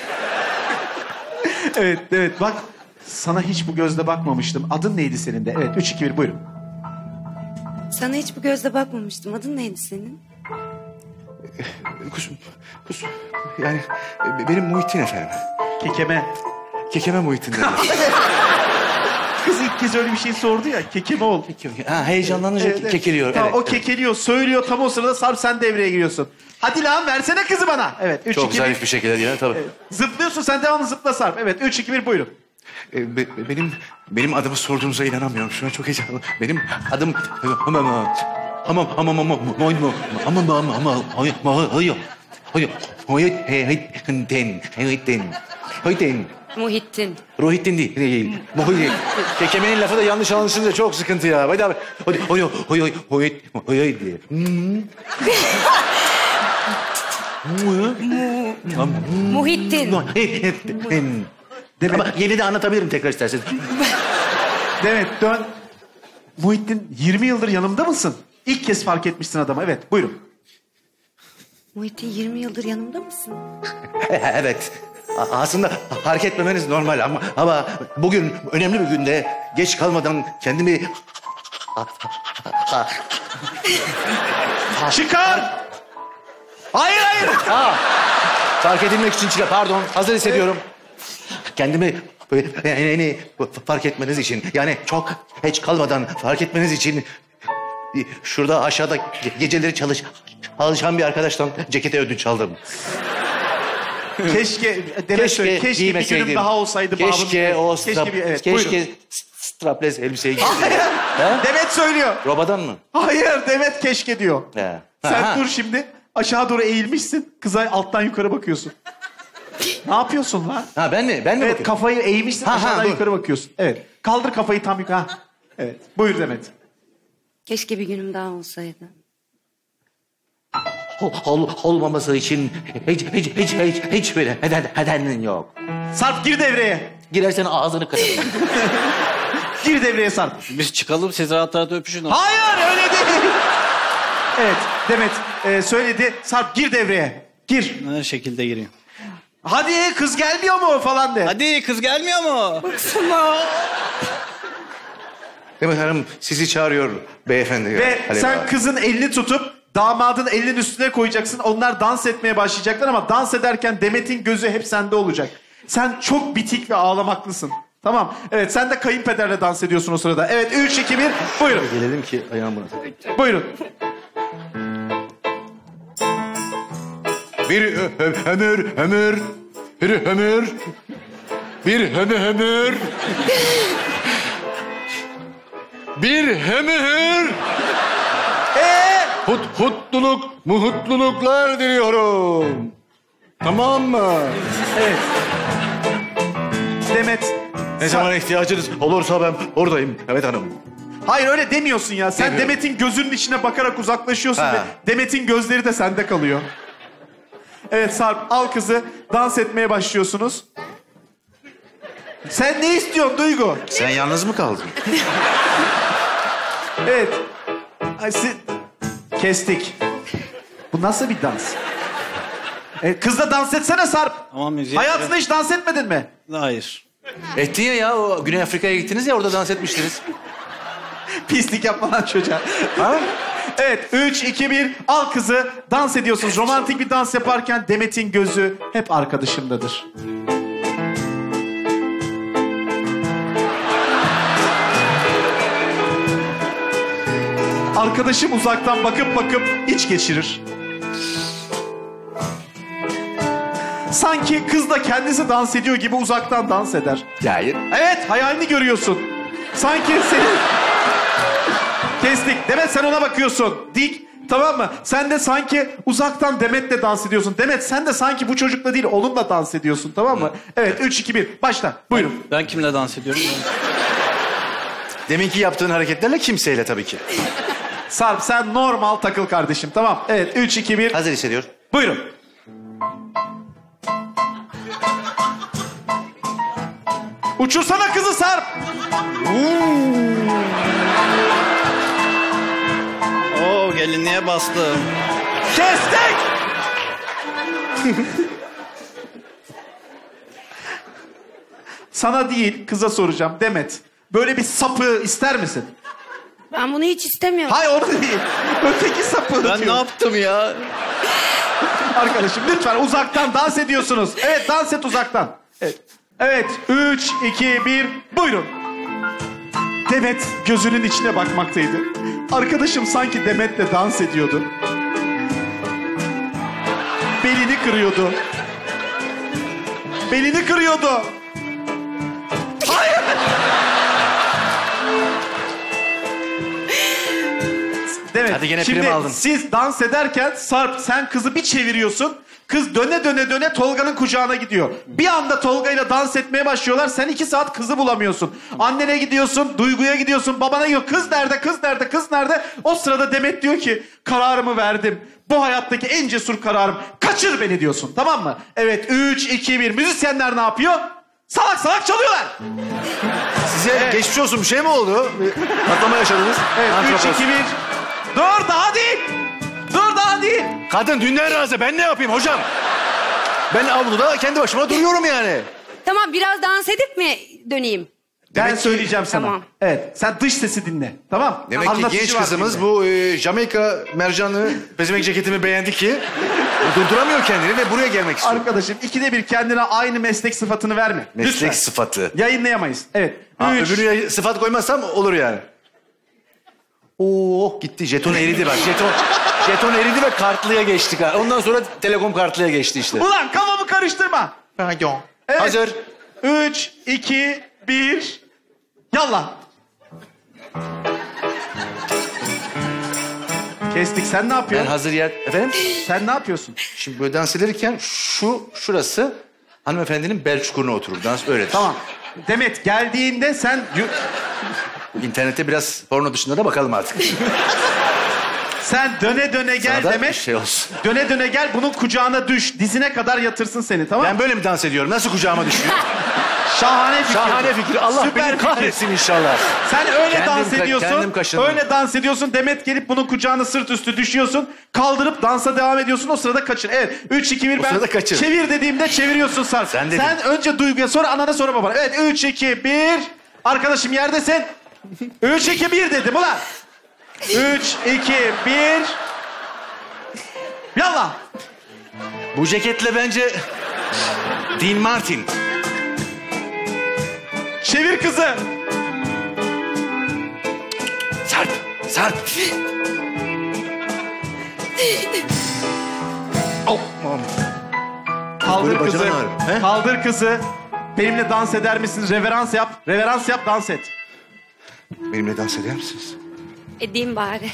Evet, evet. Bak, sana hiç bu gözle bakmamıştım. Adın neydi senin de? Evet, üç, iki, bir buyurun. Sana hiç bu gözle bakmamıştım. Adın neydi senin? Kusum, kusum. Yani benim Muhittin efendim. Kekeme. Kekeme Muhittin dedim. Kız ilk kez öyle bir şey sordu ya. Kekeme ol. Ha, heyecanlanınca Evet, evet. kekeliyor. Tamam, evet, o kekeliyor, söylüyor. Tam o sırada Sarp sen devreye giriyorsun. Hadi lan versene kızı bana. Evet, üç, Çok iki, zarif bir. bir şekilde değil mi? Tabii. Evet. Zıplıyorsun, sen devamlı zıpla Sarp. Evet, üç, iki, bir buyurun. Ee, be- benim benim adımı sorduğunuza inanamıyorum. Şu an çok heyecanlı. Benim adım hamam hamam hamam hamam hamam hamam hamam hamam hayır hayır Muhittin Muhittin Muhittin Muhittin. Ruhittin değil. değil. Muhittin. Kekemenin lafı da yanlış anlaşılınca çok sıkıntı ya. Hadi abi. Hadi. Oy oy oy oy oy diye. Muhittin. Muhittin. Ama yeni de anlatabilirim tekrar isterseniz. Demet dön. Muhittin yirmi yıldır yanımda mısın? İlk kez fark etmişsin adamı. Evet, buyurun. Muhittin yirmi yıldır yanımda mısın? Evet. A- Aslında fark etmemeniz normal ama ama bugün önemli bir günde geç kalmadan kendimi Çıkar! Hayır, hayır! Aa, fark edilmek için çıkar. Pardon. Hazır hissediyorum. Kendimi yani fark etmeniz için, yani çok geç kalmadan fark etmeniz için şurada aşağıda geceleri çalış çalışan bir arkadaştan cekete ödünç aldım. Keşke, Demet söyle, keşke bir giymeseydim. günüm daha olsaydı. Keşke babamın- o keşke, strap, bir, evet, keşke buyurun. strapless elbiseyi giyseydim. Demet söylüyor. Robadan mı? Hayır, Demet keşke diyor. He. Sen Ha, ha. dur şimdi. Aşağı doğru eğilmişsin. Kıza alttan yukarı bakıyorsun. Ne yapıyorsun lan? Ha ben mi? Ben mi Evet, bakıyorum? kafayı eğmişsin, Ha, ha, aşağıdan dur. yukarı bakıyorsun. Evet. Kaldır kafayı tam yukarı. Ha. Evet. Buyur Demet. Keşke bir günüm daha olsaydı. Ol, ol, olmaması için hiç hiç hiç hiç hiçbir neden nedenin yok. Sarp gir devreye. Girersen ağzını kırarım. Gir devreye Sarp. Biz çıkalım, siz rahat rahat öpüşün. Hayır, öyle değil. Evet, Demet e, söyledi. Sarp gir devreye. Gir. Her şekilde gireyim. Hadi kız gelmiyor mu falan de. Hadi, kız gelmiyor mu? Demet Hanım sizi çağırıyor beyefendi. Ve Alev sen abi. kızın elini tutup damadın elinin üstüne koyacaksın. Onlar dans etmeye başlayacaklar ama dans ederken Demet'in gözü hep sende olacak. Sen çok bitik ve ağlamaklısın. Tamam. Evet, sen de kayınpederle dans ediyorsun o sırada. Evet, üç, iki, bir buyurun. Gelelim ki ayağım buna. Buyurun. Bir ö- ömür ömür bir ömür bir ömür ömür bir ömür Ee, Hut, mutluluk mutluluklar diliyorum. Tamam mı? evet. Demet. Ne sen- zaman ihtiyacınız olursa ben oradayım. Evet hanım. Hayır, öyle demiyorsun ya. Sen Demiyorum. Demet'in gözünün içine bakarak uzaklaşıyorsun Ha. ve Demet'in gözleri de sende kalıyor. Evet Sarp, al kızı. Dans etmeye başlıyorsunuz. Sen ne istiyorsun Duygu? Sen yalnız mı kaldın? Evet. Ay, si- Kestik. Bu nasıl bir dans? Evet, kızla dans etsene Sarp. Ama müziğe... Hayatında hiç dans etmedin mi? Hayır. Ettin ya ya. O Güney Afrika'ya gittiniz ya, orada dans etmiştiniz. Pislik yapma lan çocuğa. Ha? Evet, üç, iki, bir. Al kızı. Dans ediyorsunuz. Romantik bir dans yaparken Demet'in gözü hep arkadaşımdadır. Al Arkadaşım uzaktan bakıp bakıp iç geçirir. Sanki kız da kendisi dans ediyor gibi uzaktan dans eder. Hayır. Evet, hayalini görüyorsun. Sanki senin... Kestik. Demet sen ona bakıyorsun. Dik. Tamam mı? Sen de sanki uzaktan Demet'le dans ediyorsun. Demet sen de sanki bu çocukla değil onunla dans ediyorsun. Tamam mı? Evet, üç, iki, bir. Başla. Buyurun. Ben kimle dans ediyorum? Deminki yaptığın hareketlerle kimseyle tabii ki. Sarp sen normal takıl kardeşim. Tamam. Evet, üç, iki, bir. Hazır hissediyor. Buyurun. Uçursana kızı Sarp. Oo, gelinliğe bastım. Kestik. Sana değil, kıza soracağım. Demet, böyle bir sapı ister misin? Ben bunu hiç istemiyorum. Hayır, onu değil. Öteki sapı. Ben ne yaptım ya? Arkadaşım lütfen uzaktan dans ediyorsunuz. Evet, dans et uzaktan. Evet. Evet, üç, iki, bir, buyurun. Demet gözünün içine bakmaktaydı. Arkadaşım sanki Demet'le dans ediyordu. Belini kırıyordu. Belini kırıyordu. Hayır! Demet, Hadi gene şimdi prim aldın. siz dans ederken Sarp sen kızı bir çeviriyorsun. Kız döne döne döne Tolga'nın kucağına gidiyor. Bir anda Tolga'yla dans etmeye başlıyorlar. Sen iki saat kızı bulamıyorsun. Annene gidiyorsun, Duygu'ya gidiyorsun, babana gidiyor. Kız nerede, kız nerede, kız nerede? O sırada Demet diyor ki kararımı verdim. Bu hayattaki en cesur kararım. Kaçır beni diyorsun, tamam mı? Evet, üç, iki, bir. Müzisyenler ne yapıyor? Salak salak çalıyorlar. Size Evet. geçmiş olsun bir şey mi oldu? Bir patlama yaşadınız. Evet, üç, Antropos. iki, bir. Dur, daha değil. Dur, daha değil. Kadın dünden razı. Ben ne yapayım hocam? Ben avluda kendi başıma duruyorum yani. Tamam, biraz dans edip mi döneyim? Ben Demek ki- söyleyeceğim sana. Tamam. Evet, sen dış sesi dinle. Tamam? Demek ki Anlatıcı genç var kızımız filmde. bu e, Jamaika mercanlı pezevenk ceketimi beğendi ki durduramıyor kendini ve buraya gelmek istiyor. Arkadaşım ikide bir kendine aynı meslek sıfatını verme. Meslek Lütfen. sıfatı. Yayınlayamayız. Evet. Ha, Üç. öbürüne sıfat koymazsam olur yani. Oo gitti. Jeton eridi bak. Jeton, jeton eridi ve kartlıya geçtik. ha. Ondan sonra telekom kartlıya geçti işte. Ulan kafamı karıştırma. Pardon. Evet. Hazır. Üç, iki, bir. Yallah. Kestik. Sen ne Ben yapıyorsun? hazır yer... Efendim? Sen ne yapıyorsun? Şimdi böyle dans ederken şu, şurası hanımefendinin bel çukuruna oturur. Dans öyledir. Tamam. Demet geldiğinde sen... İnternette biraz porno dışında da bakalım artık. Sen döne döne gel Sana da Demet. şey olsun. Döne döne gel bunun kucağına düş. Dizine kadar yatırsın seni, tamam mı? Ben böyle mi dans ediyorum? Nasıl kucağıma düşüyor? Şahane fikir. Şahane fikir. Allah Süper beni fikir. kahretsin inşallah. Sen öyle Kendim dans ka- ediyorsun. kendim kaşındım. Öyle dans ediyorsun. Demet gelip bunun kucağına sırt üstü düşüyorsun. Kaldırıp dansa devam ediyorsun. O sırada kaçır. Evet. Üç, iki, bir. O Ben sırada kaçır. çevir dediğimde çeviriyorsun Sarp. Sen dedin. Sen önce Duygu'ya, sonra anana, sonra babana. Evet. Üç, iki, bir. Arkadaşım yerdesin. Üç, iki, bir dedim ulan. Üç, iki, bir. Yallah. Bu ceketle bence Dean Martin. Çevir kızı. Sarp, Sarp. Oh, oh. Kaldır Böyle kızı. bacağın ağrıyor, he? Kaldır kızı. Benimle dans eder misin? Reverans yap. Reverans yap, dans et. Benimle dans eder misiniz? Edeyim bari.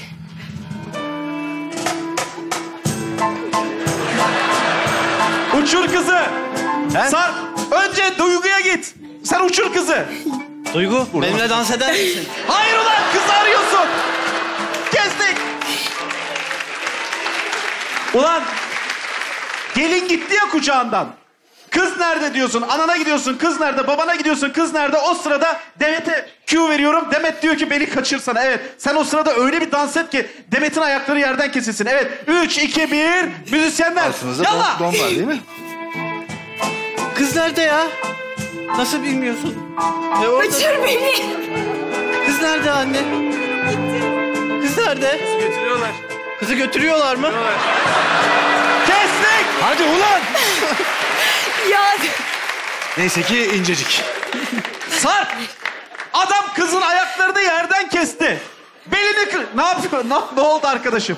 Uçur kızı. He? Sarp, önce Duygu'ya git. Sen uçur kızı. Duygu, benimle dans eder misin? Hayır ulan, kızı arıyorsun. Kestik. Ulan, gelin gitti ya kucağından. Kız nerede diyorsun, anana gidiyorsun, kız nerede, babana gidiyorsun, kız nerede? O sırada Demet'e Q veriyorum. Demet diyor ki beni kaçırsana. Evet, sen o sırada öyle bir dans et ki Demet'in ayakları yerden kesilsin. Evet, üç, iki, bir. Müzisyenler. Altınızda Yallah. don, don var değil mi? Kız nerede ya? Nasıl bilmiyorsun? E orada... Kaçır beni. Kız nerede anne? Kız nerede? Kızı götürüyorlar. Kızı götürüyorlar mı? Kestik. Hadi ulan! Ya Neyse ki incecik. Sarp! Adam kızın ayaklarını yerden kesti. Belini kır... Ne yapıyor? Ne, ne oldu arkadaşım?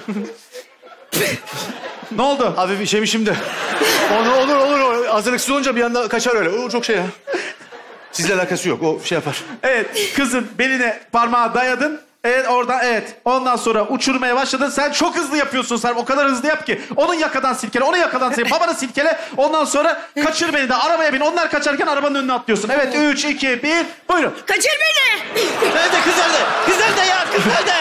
Ne oldu? Hafif işemişim de. Onu olur olur. olur. Hazırlıksız olunca bir anda kaçar öyle. O çok şey ya. Sizle alakası yok. O şey yapar. Evet, kızın beline parmağı dayadın. Evet, oradan evet. Ondan sonra uçurmaya başladın. Sen çok hızlı yapıyorsun Sarp. O kadar hızlı yap ki. Onun yakadan silkele, onun yakadan silkele, babanı silkele. Ondan sonra kaçır beni de arabaya bin. Onlar kaçarken arabanın önüne atlıyorsun. Evet, üç, iki, bir, buyurun. Kaçır beni. Nerede kız nerede? Kız nerede ya? Kız nerede?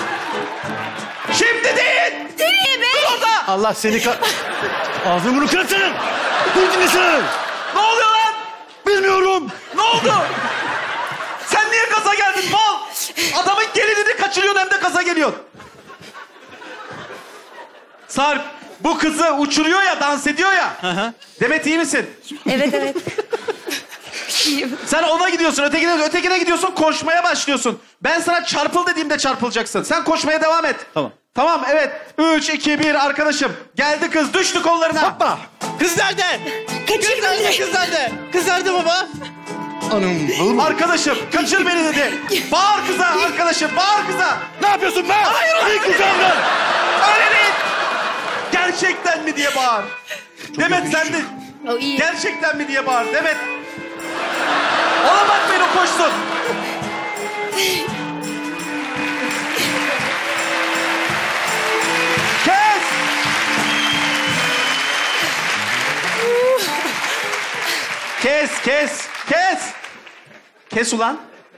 Şimdi değil. Nereye be? Orada. Allah seni ka... Ağzını bunu kırat senin. Dur dinlesene. Ne oluyor lan? Bilmiyorum. Ne oldu? Sen niye gaza geldin mal? Adamın gelinini kaçırıyorsun hem de gaza geliyorsun. Sarp, bu kızı uçuruyor ya, dans ediyor ya. hı. Demet iyi misin? Evet evet. Sen ona gidiyorsun, ötekine, ötekine gidiyorsun, koşmaya başlıyorsun. Ben sana çarpıl dediğimde çarpılacaksın. Sen koşmaya devam et. Tamam. Tamam, evet. Üç, iki, bir arkadaşım. Geldi kız, düştü kollarına. Yapma. Kız nerede? Kaçır Kız nerede? beni. Kız nerede? Kız nerede baba? Hanım, oğlum. Arkadaşım, kaçır beni dedi. Bağır kıza arkadaşım, bağır kıza. Ne yapıyorsun be? Hayır, hayır. Kucağımdan. Öyle değil. Gerçekten mi diye bağır. Demet sen de O iyi. gerçekten mi diye bağır. Demet. Ona bakmayın, o koşsun. Kes. Kes, kes, kes. Kes ulan.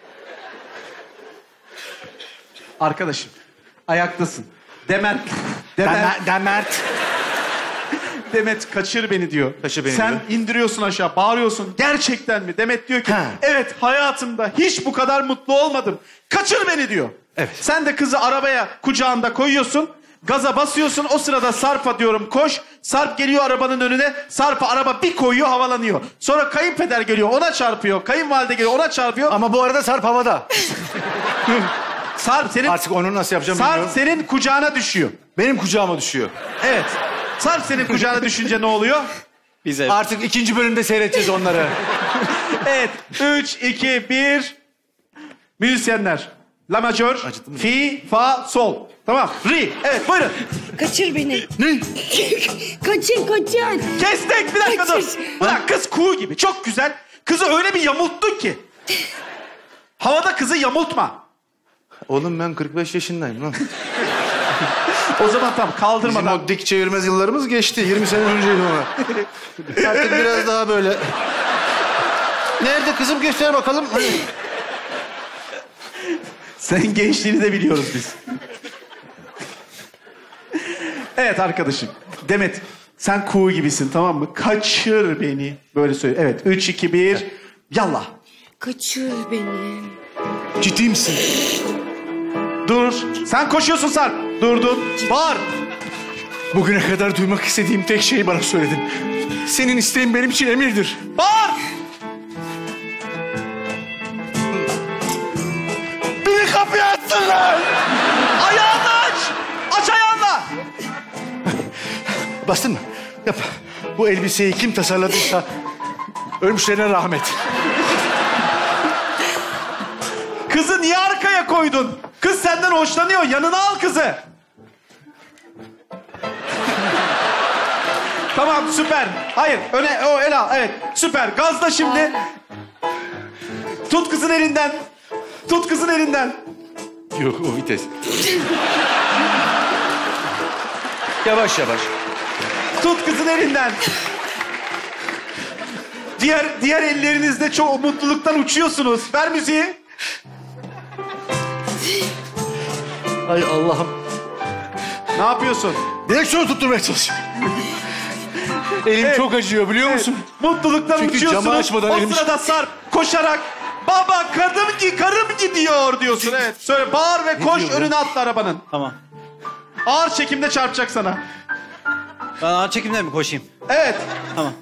Arkadaşım, ayaktasın. Demet, Demet, Demert. Demet kaçır beni diyor. Kaçır beni Sen diyor. indiriyorsun aşağı, bağırıyorsun. Gerçekten mi? Demet diyor ki, Ha. evet hayatımda hiç bu kadar mutlu olmadım. Kaçır beni diyor. Evet. Sen de kızı arabaya kucağında koyuyorsun. Gaza basıyorsun. O sırada Sarp'a diyorum koş. Sarp geliyor arabanın önüne. Sarp'a araba bir koyuyor, havalanıyor. Sonra kayınpeder geliyor, ona çarpıyor. Kayınvalide geliyor, ona çarpıyor. Ama bu arada Sarp havada. Sarp senin Artık onu nasıl yapacağım Sarp bilmiyorum. senin kucağına düşüyor. Benim kucağıma düşüyor. Evet. Sarp senin kucağına düşünce ne oluyor? Bize. Artık ikinci bölümde seyredeceğiz onları. Evet. Üç, iki, bir. Müzisyenler. La majör, fi, fa, sol. Tamam. Ri. Evet, buyurun. Kaçır beni. Ne? Kaçır kaçır. Kestik. Bir dakika dur. Kaçır. Ulan kız kuğu gibi. Çok güzel. Kızı öyle bir yamulttun ki. Havada kızı yamultma. Oğlum ben kırk beş yaşındayım lan. O zaman tam Bizim kaldırmadan. o dik çevirmez yıllarımız geçti. yirmi sene önceydi ona. Artık biraz daha böyle... Nerede kızım, göster bakalım. Hadi. Senin gençliğini de biliyoruz biz. Evet arkadaşım. Demet, sen kuğu gibisin, tamam mı? Kaçır beni. Böyle söyle. Evet. Üç, iki, bir. Yallah. Kaçır beni. Ciddi misin? Dur. Sen koşuyorsun Sarp. Durdun. Bağır. Bugüne kadar duymak istediğim tek şeyi bana söyledin. Senin isteğin benim için emirdir. Bağır. Beni kapıya atsınlar! Ayağını aç. Aç ayağını. Bastın mı? Yap. Bu elbiseyi kim tasarladıysa ölmüşlerine rahmet. Kızı niye arkaya koydun? Kız senden hoşlanıyor. Yanına al kızı. Tamam, süper. Hayır, öne o el al. Evet, süper. Gazla şimdi. Tut kızın elinden. Tut kızın elinden. Yok, o vites. Yavaş yavaş. Tut kızın elinden. Diğer diğer ellerinizle çok mutluluktan uçuyorsunuz. Ver müziği. Ay Allah'ım. Ne yapıyorsun? Direksiyonu tutturmaya çalışıyorum. Elim Evet. çok acıyor biliyor musun? Mutluluktan Çünkü uçuyorsunuz. camı açmadan o elim- sırada Sarp koşarak baba karım ki karım gidiyor diyorsun. Evet. Söyle, bağır ve koş, diyor ya? önüne atla arabanın. Tamam. Ağır çekimde çarpacak sana. Ben ağır çekimle mi koşayım? Evet. Tamam.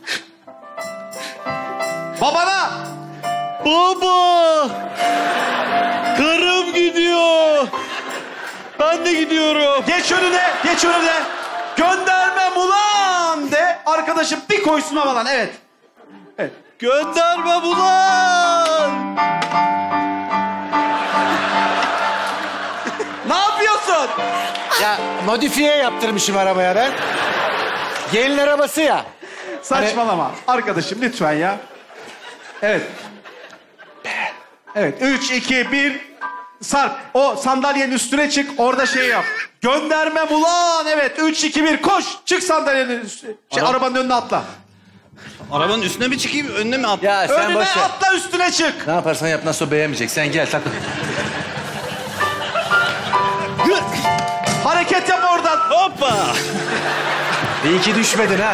Babana. Baba! Karım gidiyor. Ben de gidiyorum. Geç önüne, geç önüne. Göndermem ulan de. Arkadaşım bir koysun havalan. Evet. Evet. Gönderme ulan! Ya modifiye yaptırmışım arabaya ben. Gelin arabası ya. Saçmalama. Hani... Arkadaşım lütfen ya. Evet. Evet. Üç, iki, bir. Sarp. O sandalyenin üstüne çık. Orada şey yap. Göndermem ulan. Evet. Üç, iki, bir. Koş. Çık sandalyenin üstüne. Şey, Araba... arabanın önüne atla. Arabanın üstüne mi çıkayım, önüne mi atla? Ya sen önüne boş ver. atla, üstüne çık. Ne yaparsan yap, nasıl o beğenmeyecek. Sen gel takıl. Hareket yap oradan. Hoppa. İyi ki düşmedin ha.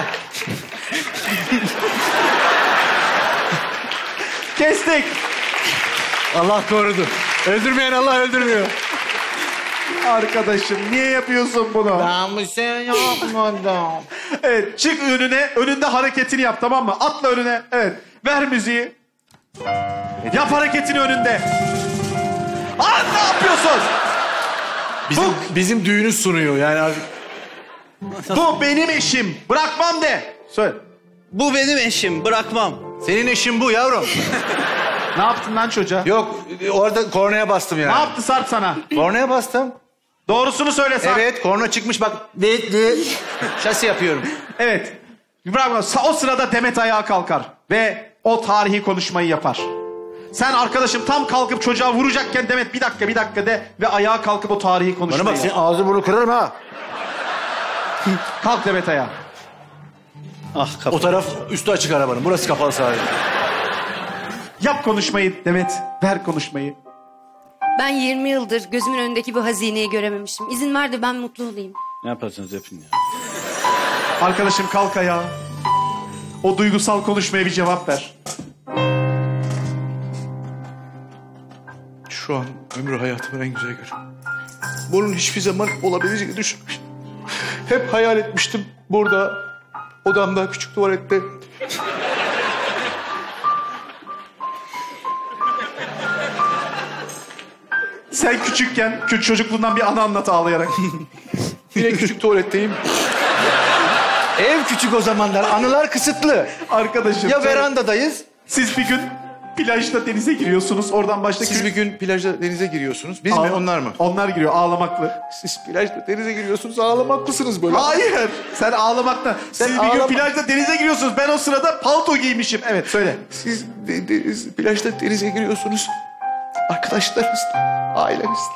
Kestik. Allah korudu. Öldürmeyen Allah öldürmüyor. Arkadaşım niye yapıyorsun bunu? Ben bir şey yapmadım. Evet, çık önüne. Önünde hareketini yap, tamam mı? Atla önüne. Evet. Ver müziği. Yap hareketini önünde. Aa, ne yapıyorsun? Bizim, bizim düğünü sunuyor yani abi. Bu benim eşim. Bırakmam de. Söyle. Bu benim eşim, bırakmam. Senin eşin bu yavrum. Ne yaptın lan çocuğa? Yok, orada kornaya bastım yani. Ne yaptı Sarp sana? Kornaya bastım. Doğrusunu söyle Sarp. Evet, korna çıkmış bak. Dit dit. Şasi yapıyorum. Evet. Bravo. O sırada Demet ayağa kalkar. Ve o tarihi konuşmayı yapar. Sen arkadaşım tam kalkıp çocuğa vuracakken Demet bir dakika bir dakika de. Ve ayağa kalkıp o tarihi konuşmayı Bana bak, yap. senin ağzı burnu kırarım ha. Kalk Demet ayağa. Ah kapı. O taraf üstü açık arabanın. Burası kapalı sadece. Yap konuşmayı Demet. Ver konuşmayı. Ben yirmi yıldır gözümün önündeki bu hazineyi görememişim. İzin ver de ben mutlu olayım. Ne yaparsınız yapın ya. Arkadaşım kalk ayağa. O duygusal konuşmaya bir cevap ver. Şu an ömrü hayatımın en güzel günü. Bunun hiçbir zaman olabileceğini düşünmüştüm. Hep hayal etmiştim burada, odamda, küçük tuvalette. Sen küçükken, küçük çocukluğundan bir anı anlat ağlayarak. Yine küçük tuvaletteyim. Ev küçük o zamanlar, anılar kısıtlı. Arkadaşım. Ya verandadayız. Siz bir gün plajda denize giriyorsunuz. Oradan başta... Siz bir gün plajda denize giriyorsunuz. Biz mi, onlar mı? Onlar giriyor, ağlamaklı. Siz plajda denize giriyorsunuz, ağlamaklısınız böyle. Hayır, sen ağlamakla. Sen Siz bir ağlama- gün plajda denize giriyorsunuz. Ben o sırada palto giymişim. Evet, söyle. Siz de, deniz, plajda denize giriyorsunuz. Arkadaşlarınızla, ailenizle.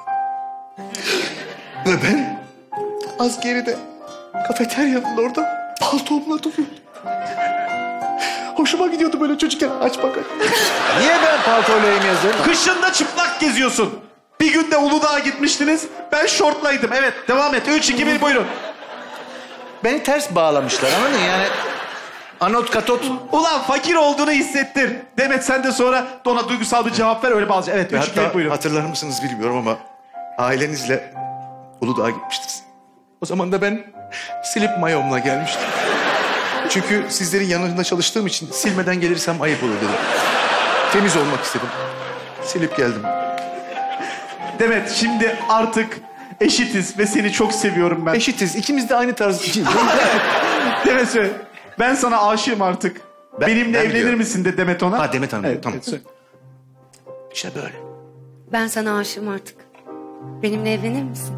Ve ben az geride kafeteryanın orada paltomla duruyordum. Hoşuma gidiyordu böyle çocukken aç bakar. Niye ben paltoyla yazıyorum? Kışında çıplak geziyorsun. Bir günde Uludağ'a gitmiştiniz. Ben şortlaydım. Evet, devam et. Üç, iki, bir, buyurun. Beni ters bağlamışlar anladın mı? Yani anot katot. Ulan fakir olduğunu hissettir. Demet sen de sonra ona duygusal bir cevap ver. Öyle bağlayacağım. Evet, üç, iki, bir, Hatta buyurun. hatırlar mısınız bilmiyorum ama ailenizle Uludağ'a gitmiştiniz. O zaman da ben silip mayomla gelmiştim. Çünkü sizlerin yanında çalıştığım için silmeden gelirsem ayıp olur dedim. Temiz olmak istedim. Silip geldim. Demet şimdi artık eşitiz ve seni çok seviyorum ben. Eşitiz. İkimiz de aynı tarz. Demet söyle. Ben sana aşığım artık. Ben- Benimle ben evlenir biliyorum. misin de Demet ona. Ha, Demet Hanım, Evet, tamam. evet, söyle. İşte böyle. Ben sana aşığım artık. Benimle evlenir misin?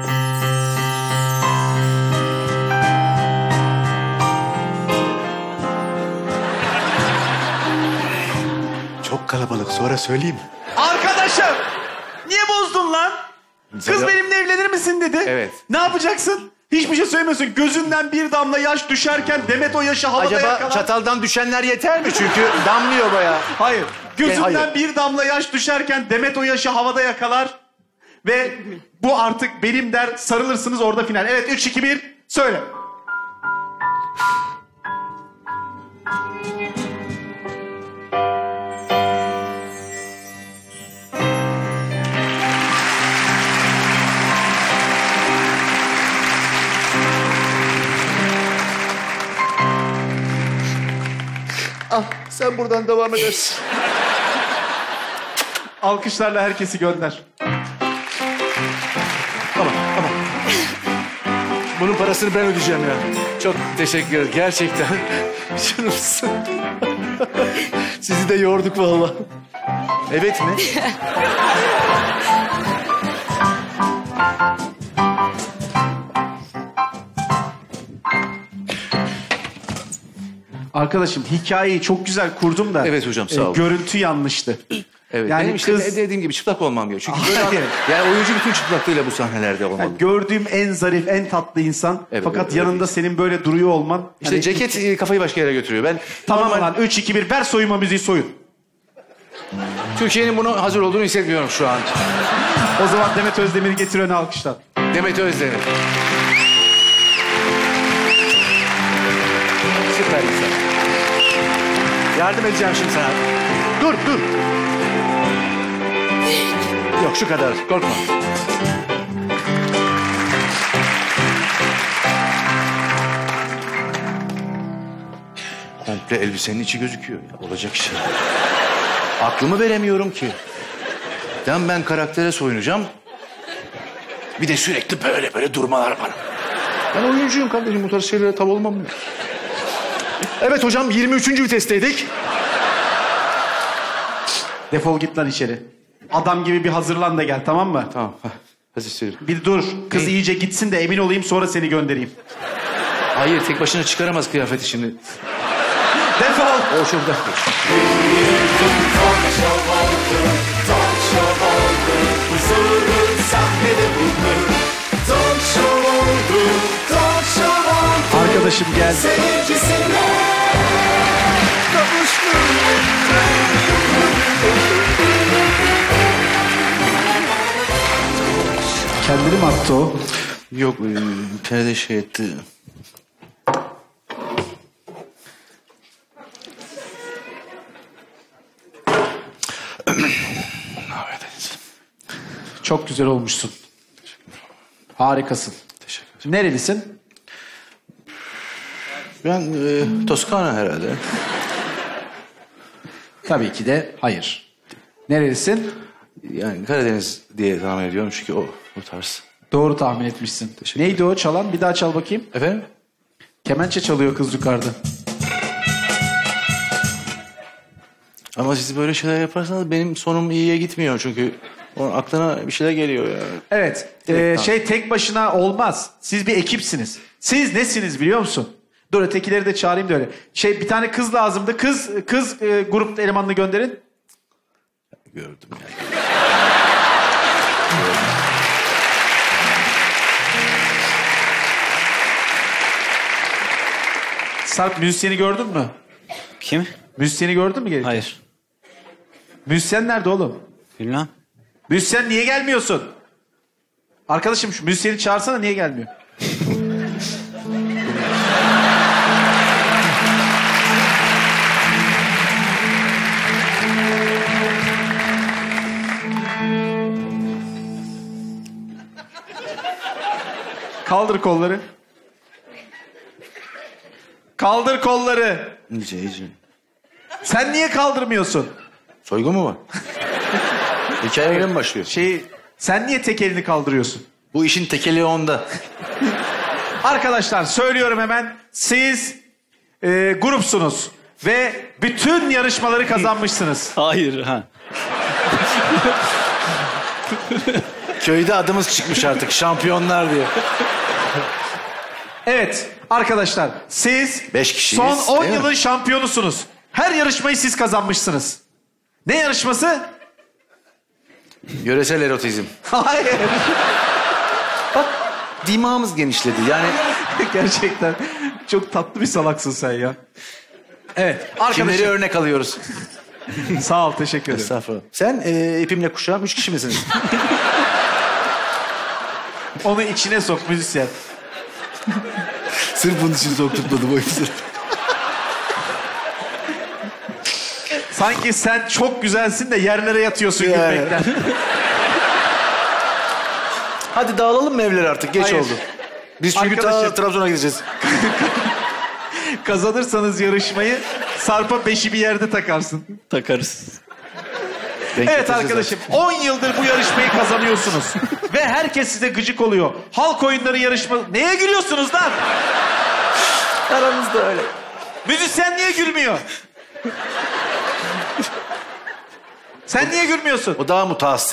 Çok kalabalık. Sonra söyleyeyim. Arkadaşım! Niye bozdun lan? Kız Sana- benimle evlenir misin dedi. Evet. Ne yapacaksın? Hiçbir şey söylemiyorsun. Gözünden bir damla yaş düşerken Demet o yaşı havada Acaba yakalar. çataldan düşenler yeter mi? Çünkü damlıyor bayağı. Hayır. Gözünden Hayır. bir damla yaş düşerken Demet o yaşı havada yakalar. Ve bu artık benim der, sarılırsınız orada final. Evet, üç, iki, bir, söyle. Al, sen buradan devam edersin. Alkışlarla herkesi gönder. Tamam, tamam. Bunun parasını ben ödeyeceğim ya. Çok teşekkür ederim. Gerçekten. Canımsın. Sizi de yorduk vallahi. Evet mi? Arkadaşım hikayeyi çok güzel kurdum da. Evet hocam, sağ ol. Görüntü yanlıştı. Evet. Yani Benim işte kız- dediğim gibi çıplak olmam gerekiyor. Çünkü Hayır. böyle, yani oyuncu bütün çıplaklığıyla bu sahnelerde olmalı. Yani gördüğüm en zarif, en tatlı insan. Evet, Fakat evet, yanında evet. senin böyle duruyor olman. İşte hani- ceket e, kafayı başka yere götürüyor. Ben Tamam normal- lan üç iki bir ver soyunma müziği soyun. Türkiye'nin buna hazır olduğunu hissetmiyorum şu an. O zaman Demet Özdemir'i getir öne alkışlar. Demet Özdemir. Süper güzel. Yardım edeceğim şimdi sana. Dur, dur. Yok şu kadar, korkma. Komple elbisenin içi gözüküyor. Ya, olacak şey. Aklımı veremiyorum ki. Ben ben karaktere soyunacağım. Bir de sürekli böyle böyle durmalar var. Ben oyuncuyum kardeşim. Bu tarz şeylere tav olmam mı? Evet hocam, yirmi üçüncü vitesteydik. Defol git lan içeri. Adam gibi bir hazırlan da gel, tamam mı? Tamam. Hadi söyle. Bir dur. Kız iyice gitsin de emin olayım, sonra seni göndereyim. Hayır, tek başına çıkaramaz kıyafeti şimdi. Defol. O çok da. Huzuru sahnede buldu. Talk show oldu. Talk show oldu. Arkadaşım gel. Seyircisine kavuştu. Kendini mi attı o? Yok, e, perde şey etti. Çok güzel olmuşsun. Harikasın. Teşekkür ederim. Nerelisin? Ben e, Toskana herhalde. Tabii ki de hayır. Nerelisin? Yani Karadeniz diye tahmin ediyorum çünkü o, o tarz. Doğru tahmin etmişsin. Teşekkür Neydi o çalan? Bir daha çal bakayım. Efendim? Kemençe çalıyor kız yukarıda. Ama siz böyle şeyler yaparsanız benim sonum iyiye gitmiyor çünkü onun aklına bir şeyler geliyor ya. Evet. Tek- e, tamam. şey tek başına olmaz. Siz bir ekipsiniz. Siz nesiniz biliyor musun? Dur ötekileri de çağırayım da öyle. Şey bir tane kız lazımdı. Kız kız e, grup elemanını gönderin. Gördüm yani. Sarp müzisyeni gördün mü? Kim? Müzisyeni gördün mü gelirken? Hayır. Müzisyen nerede oğlum? Bilmem. Müzisyen niye gelmiyorsun? Arkadaşım şu müzisyeni çağırsana, niye gelmiyor? Kaldır kolları. Kaldır kolları. İyice iyice. Sen niye kaldırmıyorsun? Soygun mu var? Hikaye öyle mi başlıyor? Şey, sen niye tek elini kaldırıyorsun? Bu işin tekeli onda. Arkadaşlar söylüyorum hemen. Siz e, grupsunuz ve bütün yarışmaları kazanmışsınız. Hayır ha. Köyde adımız çıkmış artık şampiyonlar diye. Evet arkadaşlar, siz Beş kişiyiz, son on değil mi? yılın şampiyonusunuz. Her yarışmayı siz kazanmışsınız. Ne yarışması? Yöresel erotizm. Hayır. Bak dimağımız genişledi yani. Gerçekten çok tatlı bir salaksın sen ya. Evet Kimleri arkadaşlar. örnek alıyoruz? Sağ ol, teşekkür ederim. Estağfurullah. Sen e, ipimle kuşağım üç kişi misiniz? Onu içine sok müzisyen. Sırf bunun için sokturtmadım o yüzden. Sanki sen çok güzelsin de yerlere yatıyorsun Yani. gülmekten. Hadi dağılalım mı evlere artık? Geç Hayır. oldu. Biz çünkü ta Arkadaşım. Trabzon'a gideceğiz. Kazanırsanız yarışmayı Sarp'a beşi bir yerde takarsın. Takarız. Denk Evet getireceğiz arkadaşım, on yıldır bu yarışmayı kazanıyorsunuz. Ve herkes size gıcık oluyor. Halk oyunları yarışma... Neye gülüyorsunuz lan? artık. Aramızda öyle. Müzisyen niye gülmüyor? Sen niye gülmüyorsun? O daha mutaassıp.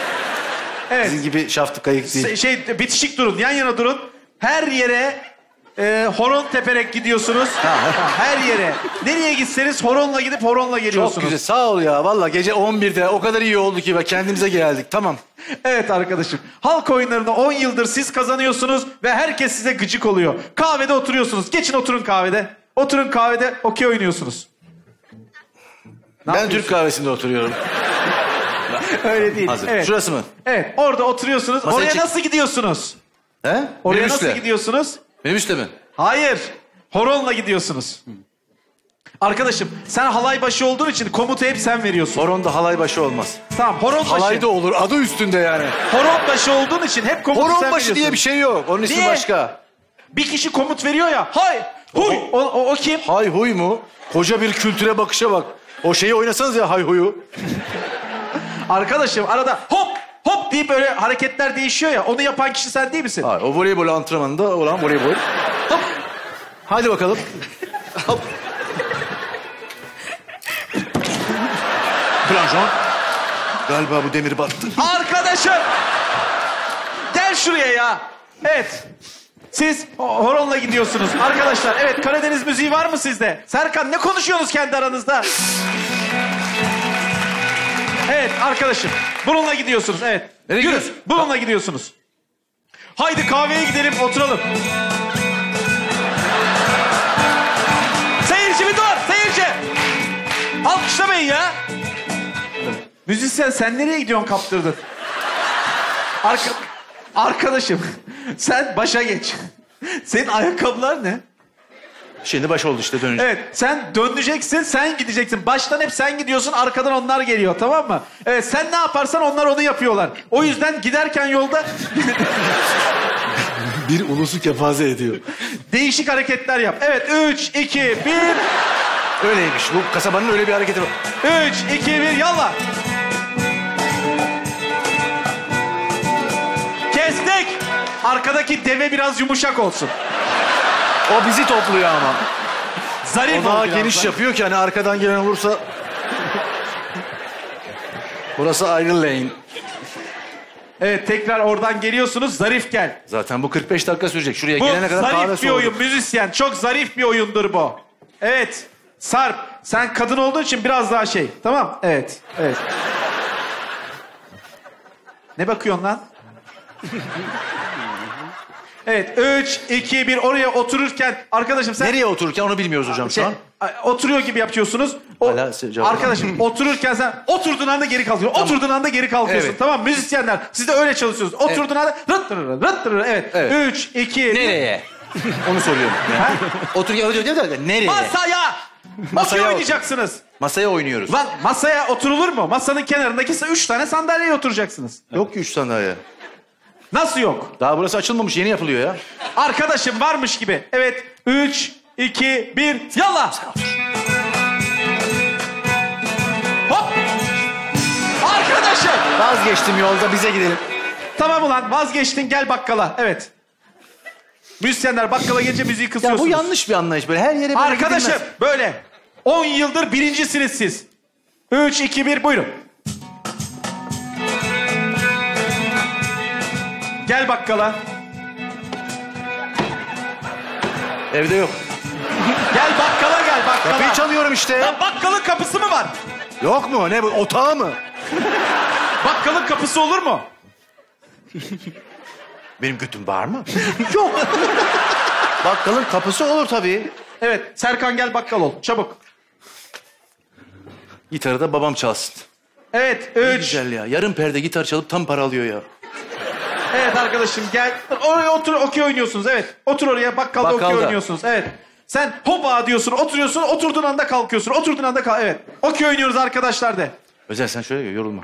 Evet. Sizin gibi şaftı kayık değil. Se- Şey bitişik durun, yan yana durun. Her yere e, horon teperek gidiyorsunuz. Her yere. Nereye gitseniz horonla gidip horonla geliyorsunuz. Çok güzel. Sağ ol ya. Vallahi gece on birde o kadar iyi oldu ki be. Kendimize geldik. Tamam. Evet arkadaşım. Halk oyunlarını on yıldır siz kazanıyorsunuz ve herkes size gıcık oluyor. Kahvede oturuyorsunuz. Geçin oturun kahvede. Oturun kahvede okey oynuyorsunuz. Ne Ben Türk kahvesinde oturuyorum. Öyle değil. Hazır. Evet. Şurası mı? Evet. Orada oturuyorsunuz. Masayı Oraya çek- nasıl gidiyorsunuz? He? Oraya Minibüsle. nasıl gidiyorsunuz? Minibüsle mi? Hayır. Horonla gidiyorsunuz. Arkadaşım sen halay başı olduğun için komutu hep sen veriyorsun. Horonda halay başı olmaz. Tamam horon başı. Halay da olur. Adı üstünde yani. Horon başı olduğun için hep komutu sen Horon veriyorsun. başı diye bir şey yok. Onun ismi Niye? başka. Bir kişi komut veriyor ya. Hay. Huy. O, o, o kim? Hay huy mu? Koca bir kültüre bakışa bak. O şeyi oynasanız ya hay huyu. Arkadaşım arada hop hop deyip böyle hareketler değişiyor ya. Onu yapan kişi sen değil misin? Hayır, o voleybol antrenmanında olan voleybol. Hop. Hadi bakalım. Hop. Planjon. Galiba bu demir battı. Arkadaşım. Gel şuraya ya. Evet. Siz ho- horonla gidiyorsunuz. Arkadaşlar evet Karadeniz müziği var mı sizde? Serkan ne konuşuyorsunuz kendi aranızda? Evet arkadaşım. Bununla gidiyorsunuz evet. Nereye Yürü. gidiyoruz? Bununla gidiyorsunuz. Haydi kahveye gidelim oturalım. Seyirci bir dur seyirci. Alkışlamayın ya. Müzisyen sen nereye gidiyorsun kaptırdın? Arka... Arkadaşım sen başa geç. Senin ayakkabılar ne? Şimdi baş oldu işte dönünce. Evet sen döneceksin sen gideceksin. Baştan hep sen gidiyorsun arkadan onlar geliyor tamam mı? Evet sen ne yaparsan onlar onu yapıyorlar. O yüzden giderken yolda Bir ulusu kepaze ediyor. değişik hareketler yap. Evet üç, iki, bir. Öyleymiş. Bu kasabanın öyle bir hareketi var. Üç, iki, bir yallah. Kestik. Arkadaki deve biraz yumuşak olsun. O bizi topluyor ama. Zarif O daha ol biraz geniş da. yapıyor ki hani arkadan gelen olursa... Burası ayrı lane. Evet tekrar oradan geliyorsunuz zarif gel. Zaten bu kırk beş dakika sürecek. Şuraya Bu gelene kadar kahve zarif bir soğudu. oyun müzisyen. Çok zarif bir oyundur bu. Evet. Sarp sen kadın olduğun için biraz daha şey. Tamam. Evet. Evet. Ne bakıyorsun lan? Evet. Üç, iki, bir oraya otururken arkadaşım sen... Nereye otururken onu bilmiyoruz hocam Şey, şu an. a- oturuyor gibi yapıyorsunuz. O, Hala se- cevap- arkadaşım otururken sen oturduğun anda geri kalkıyorsun. Oturduğun anda geri kalkıyorsun. Evet. Tamam müzisyenler siz de öyle çalışıyorsunuz. Oturduğun anda rıt tırırı, rıt tırırı. Evet. Evet. Üç, iki, bir. Nereye? Onu soruyorum. Yani. Otururken oturuyor değil mi? Nereye? Masaya. Masaya Masaya oynayacaksınız. Masaya oynuyoruz. Lan masaya oturulur mu? Masanın kenarındaki üç tane sandalyeye oturacaksınız. Yok ki üç sandalye. Nasıl yok? Daha burası açılmamış. Yeni yapılıyor ya. Arkadaşım varmış gibi. Evet. Üç, iki, bir. Yallah. Hop. Arkadaşım. Vazgeçtim yolda bize gidelim. Tamam ulan vazgeçtin gel bakkala. Evet. Müzisyenler bakkala gelince müziği Ya kısıyorsunuz. bu yanlış bir anlayış böyle. Her yere böyle Arkadaşım gidilmez. böyle. On yıldır birincisiniz siz. Üç, iki, bir buyurun. Gel bakkala. Evde yok. Gel bakkala gel bakkala. Kapıyı çalıyorum işte. Lan bakkalın kapısı mı var? Yok mu? Ne bu? Otağı mı? Bakkalın kapısı olur mu? Benim götüm var mı? Yok. Bakkalın kapısı olur tabii. Evet Serkan gel bakkal ol çabuk. Gitarı da babam çalsın. Evet Ne üç. güzel ya. Yarım perde gitar çalıp tam para alıyor ya. Evet arkadaşım gel. Oraya otur okey oynuyorsunuz evet. Otur oraya bakkalda, okey Bakkalda. oynuyorsunuz evet. Sen hopa diyorsun oturuyorsun oturduğun anda kalkıyorsun. Oturduğun anda kalk evet. Okey oynuyoruz arkadaşlar de. Özel sen şöyle gel, yorulma.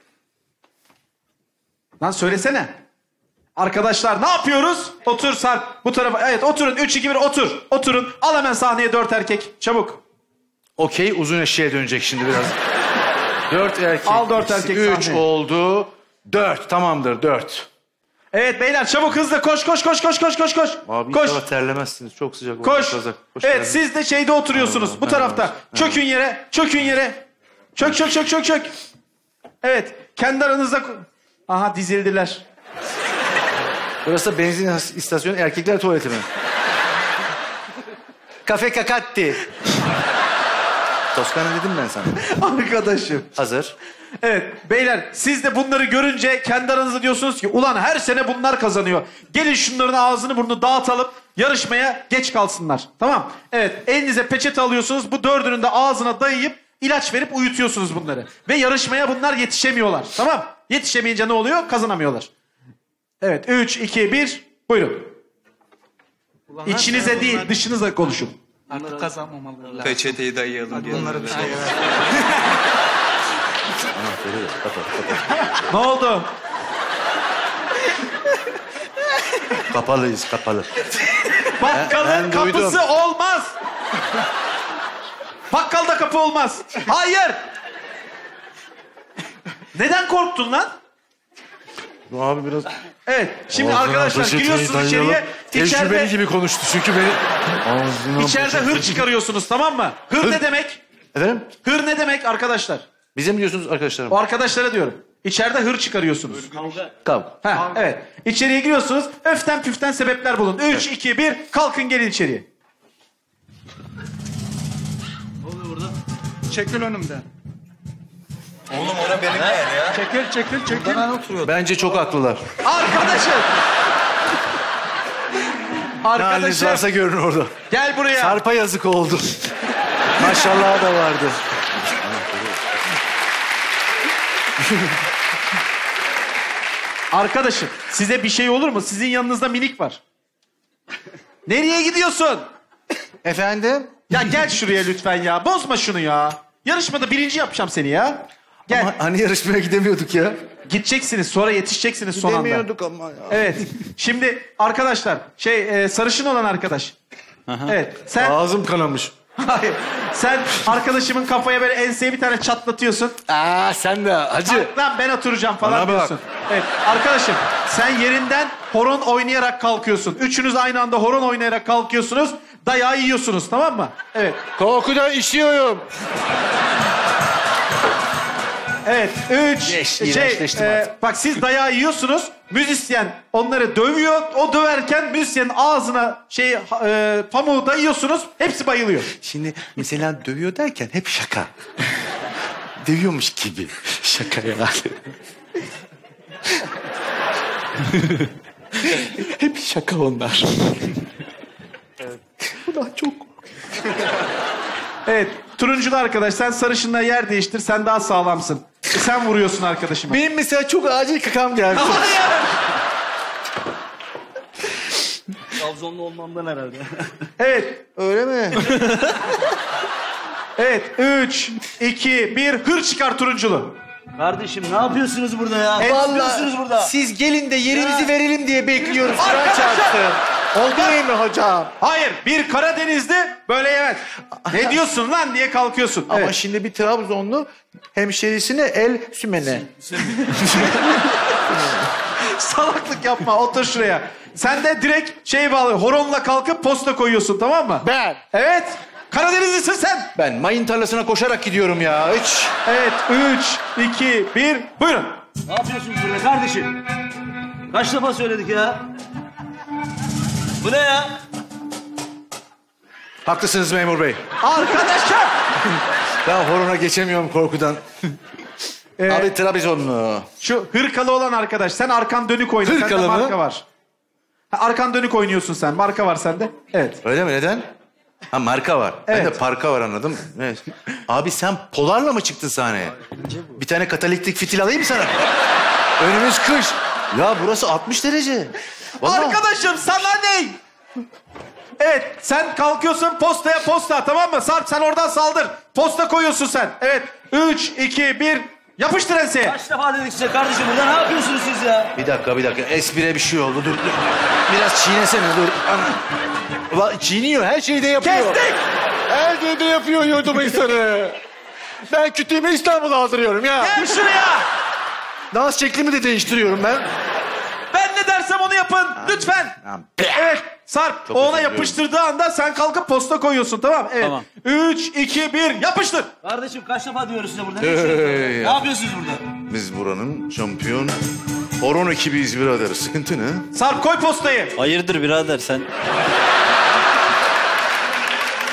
Lan söylesene. Arkadaşlar ne yapıyoruz? Otur Sarp bu tarafa. Evet oturun üç iki bir otur. Oturun al hemen sahneye dört erkek çabuk. Okey uzun eşeğe dönecek şimdi biraz. Dört erkek. Al dört erkek Üç sahneye. oldu. Dört tamamdır dört. Evet beyler çabuk hızlı koş koş koş koş koş koş koş. Abi koş. inşallah terlemezsiniz. Çok sıcak. Koş. Kazak. Koş Evet terle. siz de şeyde oturuyorsunuz bu tarafta. Çökün yere çökün yere. Çök çök çök çök çök. Evet kendi aranızda... Aha dizildiler. Burası da benzin istasyonu erkekler tuvaleti mi? Kafe Kakatti. Toskana dedim ben sana. Arkadaşım. Hazır. Evet beyler siz de bunları görünce kendi aranızda diyorsunuz ki ulan her sene bunlar kazanıyor. Gelin şunların ağzını burnunu dağıtalım yarışmaya geç kalsınlar. Tamam. Evet elinize peçete alıyorsunuz bu dördünün de ağzına dayayıp ilaç verip uyutuyorsunuz bunları. Ve yarışmaya bunlar yetişemiyorlar. Tamam. Yetişemeyince ne oluyor? Kazanamıyorlar. Evet üç, iki, bir buyurun. İçinize değil dışınıza konuşun. Artık kazanmamalılar. Peçeteyi dayayalım. Bunlara bir şey Ne oldu? Kapalıyız kapalı. Bakkalın Ben- ben kapısı duydum. olmaz. Bakkalda kapı olmaz. Hayır. Neden korktun lan? Abi biraz... Evet. Şimdi Ağzına arkadaşlar peçeteyi giriyorsunuz dayayalım. içeriye. Tecrübeli İçeride, gibi konuştu çünkü beni... Ağzına içeride hır çıkarıyorsunuz tamam mı? Hır, Hır. ne demek? Efendim? Hır ne demek arkadaşlar? Bize mi diyorsunuz arkadaşlarım? O arkadaşlara diyorum. İçeride hır çıkarıyorsunuz. Kavga. Ha, evet. İçeriye giriyorsunuz. Öften püften sebepler bulun. Üç, iki, bir. Kalkın gelin içeriye. Çekil önümden. Oğlum ora benim yer ya. Çekil çekil çekil. Bence çok haklılar. Arkadaşım. Ne haliniz Arkadaşım. varsa görün orada. Gel buraya. Sarpa yazık oldu. Maşallah da vardı. Arkadaşım size bir şey olur mu? Sizin yanınızda minik var. Nereye gidiyorsun? Efendim? Ya gel şuraya lütfen ya. Bozma şunu ya. Yarışmada birinci yapacağım seni ya. Gel. Ama hani yarışmaya gidemiyorduk ya. Gideceksiniz sonra yetişeceksiniz son anda. Gidemiyorduk ama ya. Evet. Şimdi arkadaşlar şey e, sarışın olan arkadaş. Evet. Sen Ağzım kanamış. hayır. Sen arkadaşımın kafaya böyle enseye bir tane çatlatıyorsun. Aa sen de hacı. Lan ben oturacağım falan Bana bak. diyorsun. Evet arkadaşım sen yerinden horon oynayarak kalkıyorsun. Üçünüz aynı anda horon oynayarak kalkıyorsunuz. Dayağı yiyorsunuz tamam mı? Evet. Korkudan işiyorum. Evet. Üç. Geç, şey, iğrençleştim e, artık. bak siz dayağı yiyorsunuz. Müzisyen onları dövüyor. O döverken müzisyenin ağzına şey e, pamuğu dayıyorsunuz. Hepsi bayılıyor. Şimdi mesela dövüyor derken hep şaka. Dövüyormuş gibi. Şaka ya. Hep şaka onlar. Ulan çok... Evet. Turunculu arkadaş sen sarışınla yer değiştir. Sen daha sağlamsın. E, sen vuruyorsun arkadaşıma. Benim mesela çok acil kakam geldi. Trabzonlu olmamdan herhalde. Evet. Öyle mi? Evet. Üç, iki, bir. Hır çıkar turunculu. Kardeşim ne yapıyorsunuz burada ya? Evet, Ne yapıyorsunuz burada? Siz gelin de yerimizi Ya. verelim diye bekliyoruz. Kur'an Arkadaşlar. çarpsın. Oldu değil mi hocam? Hayır. Bir Karadenizli böyle evet. Ne diyorsun lan diye kalkıyorsun. Ama Evet. şimdi bir Trabzonlu hemşerisine el sümene. Salaklık yapma. Otur şuraya. Sen de direkt şey bağlı. Horonla kalkıp posta koyuyorsun tamam mı? Ben. Evet. Karadenizlisin sen. Ben mayın tarlasına koşarak gidiyorum ya. Hiç. Evet. Üç, iki, bir. Buyurun. Ne yapıyorsunuz burada kardeşim? Kaç defa söyledik ya? Bu ne ya? Haklısınız memur bey. Arkadaşım. Ben horona geçemiyorum korkudan. Ee, Abi Trabzonlu. Şu hırkalı olan arkadaş. Sen arkan dönük oyna. Sende Hırkalı mı? marka var. Ha, arkan dönük oynuyorsun sen. Marka var sende. Evet. Öyle mi? Neden? Ha marka var. Ben Evet. de parka var anladım. Evet. Abi sen Polar'la mı çıktın sahneye? Bir tane katalitik fitil alayım mı sana? Önümüz kış. Ya burası altmış derece. Vallahi. Arkadaşım sana ne? Evet sen kalkıyorsun postaya posta tamam mı? Sarp sen oradan saldır. Posta koyuyorsun sen. Evet. Üç, iki, bir. Yapıştır enseye. Kaç defa dedik size kardeşim burada ne yapıyorsunuz siz ya? Bir dakika bir dakika. Espire bir şey oldu. Dur dur. Biraz çiğnesene dur. Ana. Va- Çiğniyor. Her şeyi de yapıyor. Kestik. Her şeyi de yapıyor yurdum insanı. Ben kütüğümü İstanbul'a aldırıyorum ya. Gel şuraya. Dans şeklimi de değiştiriyorum ben. Ben ne dersem onu yapın. Lütfen. Tamam. Evet. Sarp Çok o ona özür diliyorum. yapıştırdığı anda sen kalkıp posta koyuyorsun tamam mı? Evet. Tamam. Üç, iki, bir. Yapıştır. Kardeşim kaç defa diyoruz size burada? Ne, Hey, işiniz var? ya. Ne yapıyorsunuz burada? Biz buranın şampiyon horon ekibiyiz birader. Sıkıntı ne? Sarp koy postayı. Hayırdır birader sen?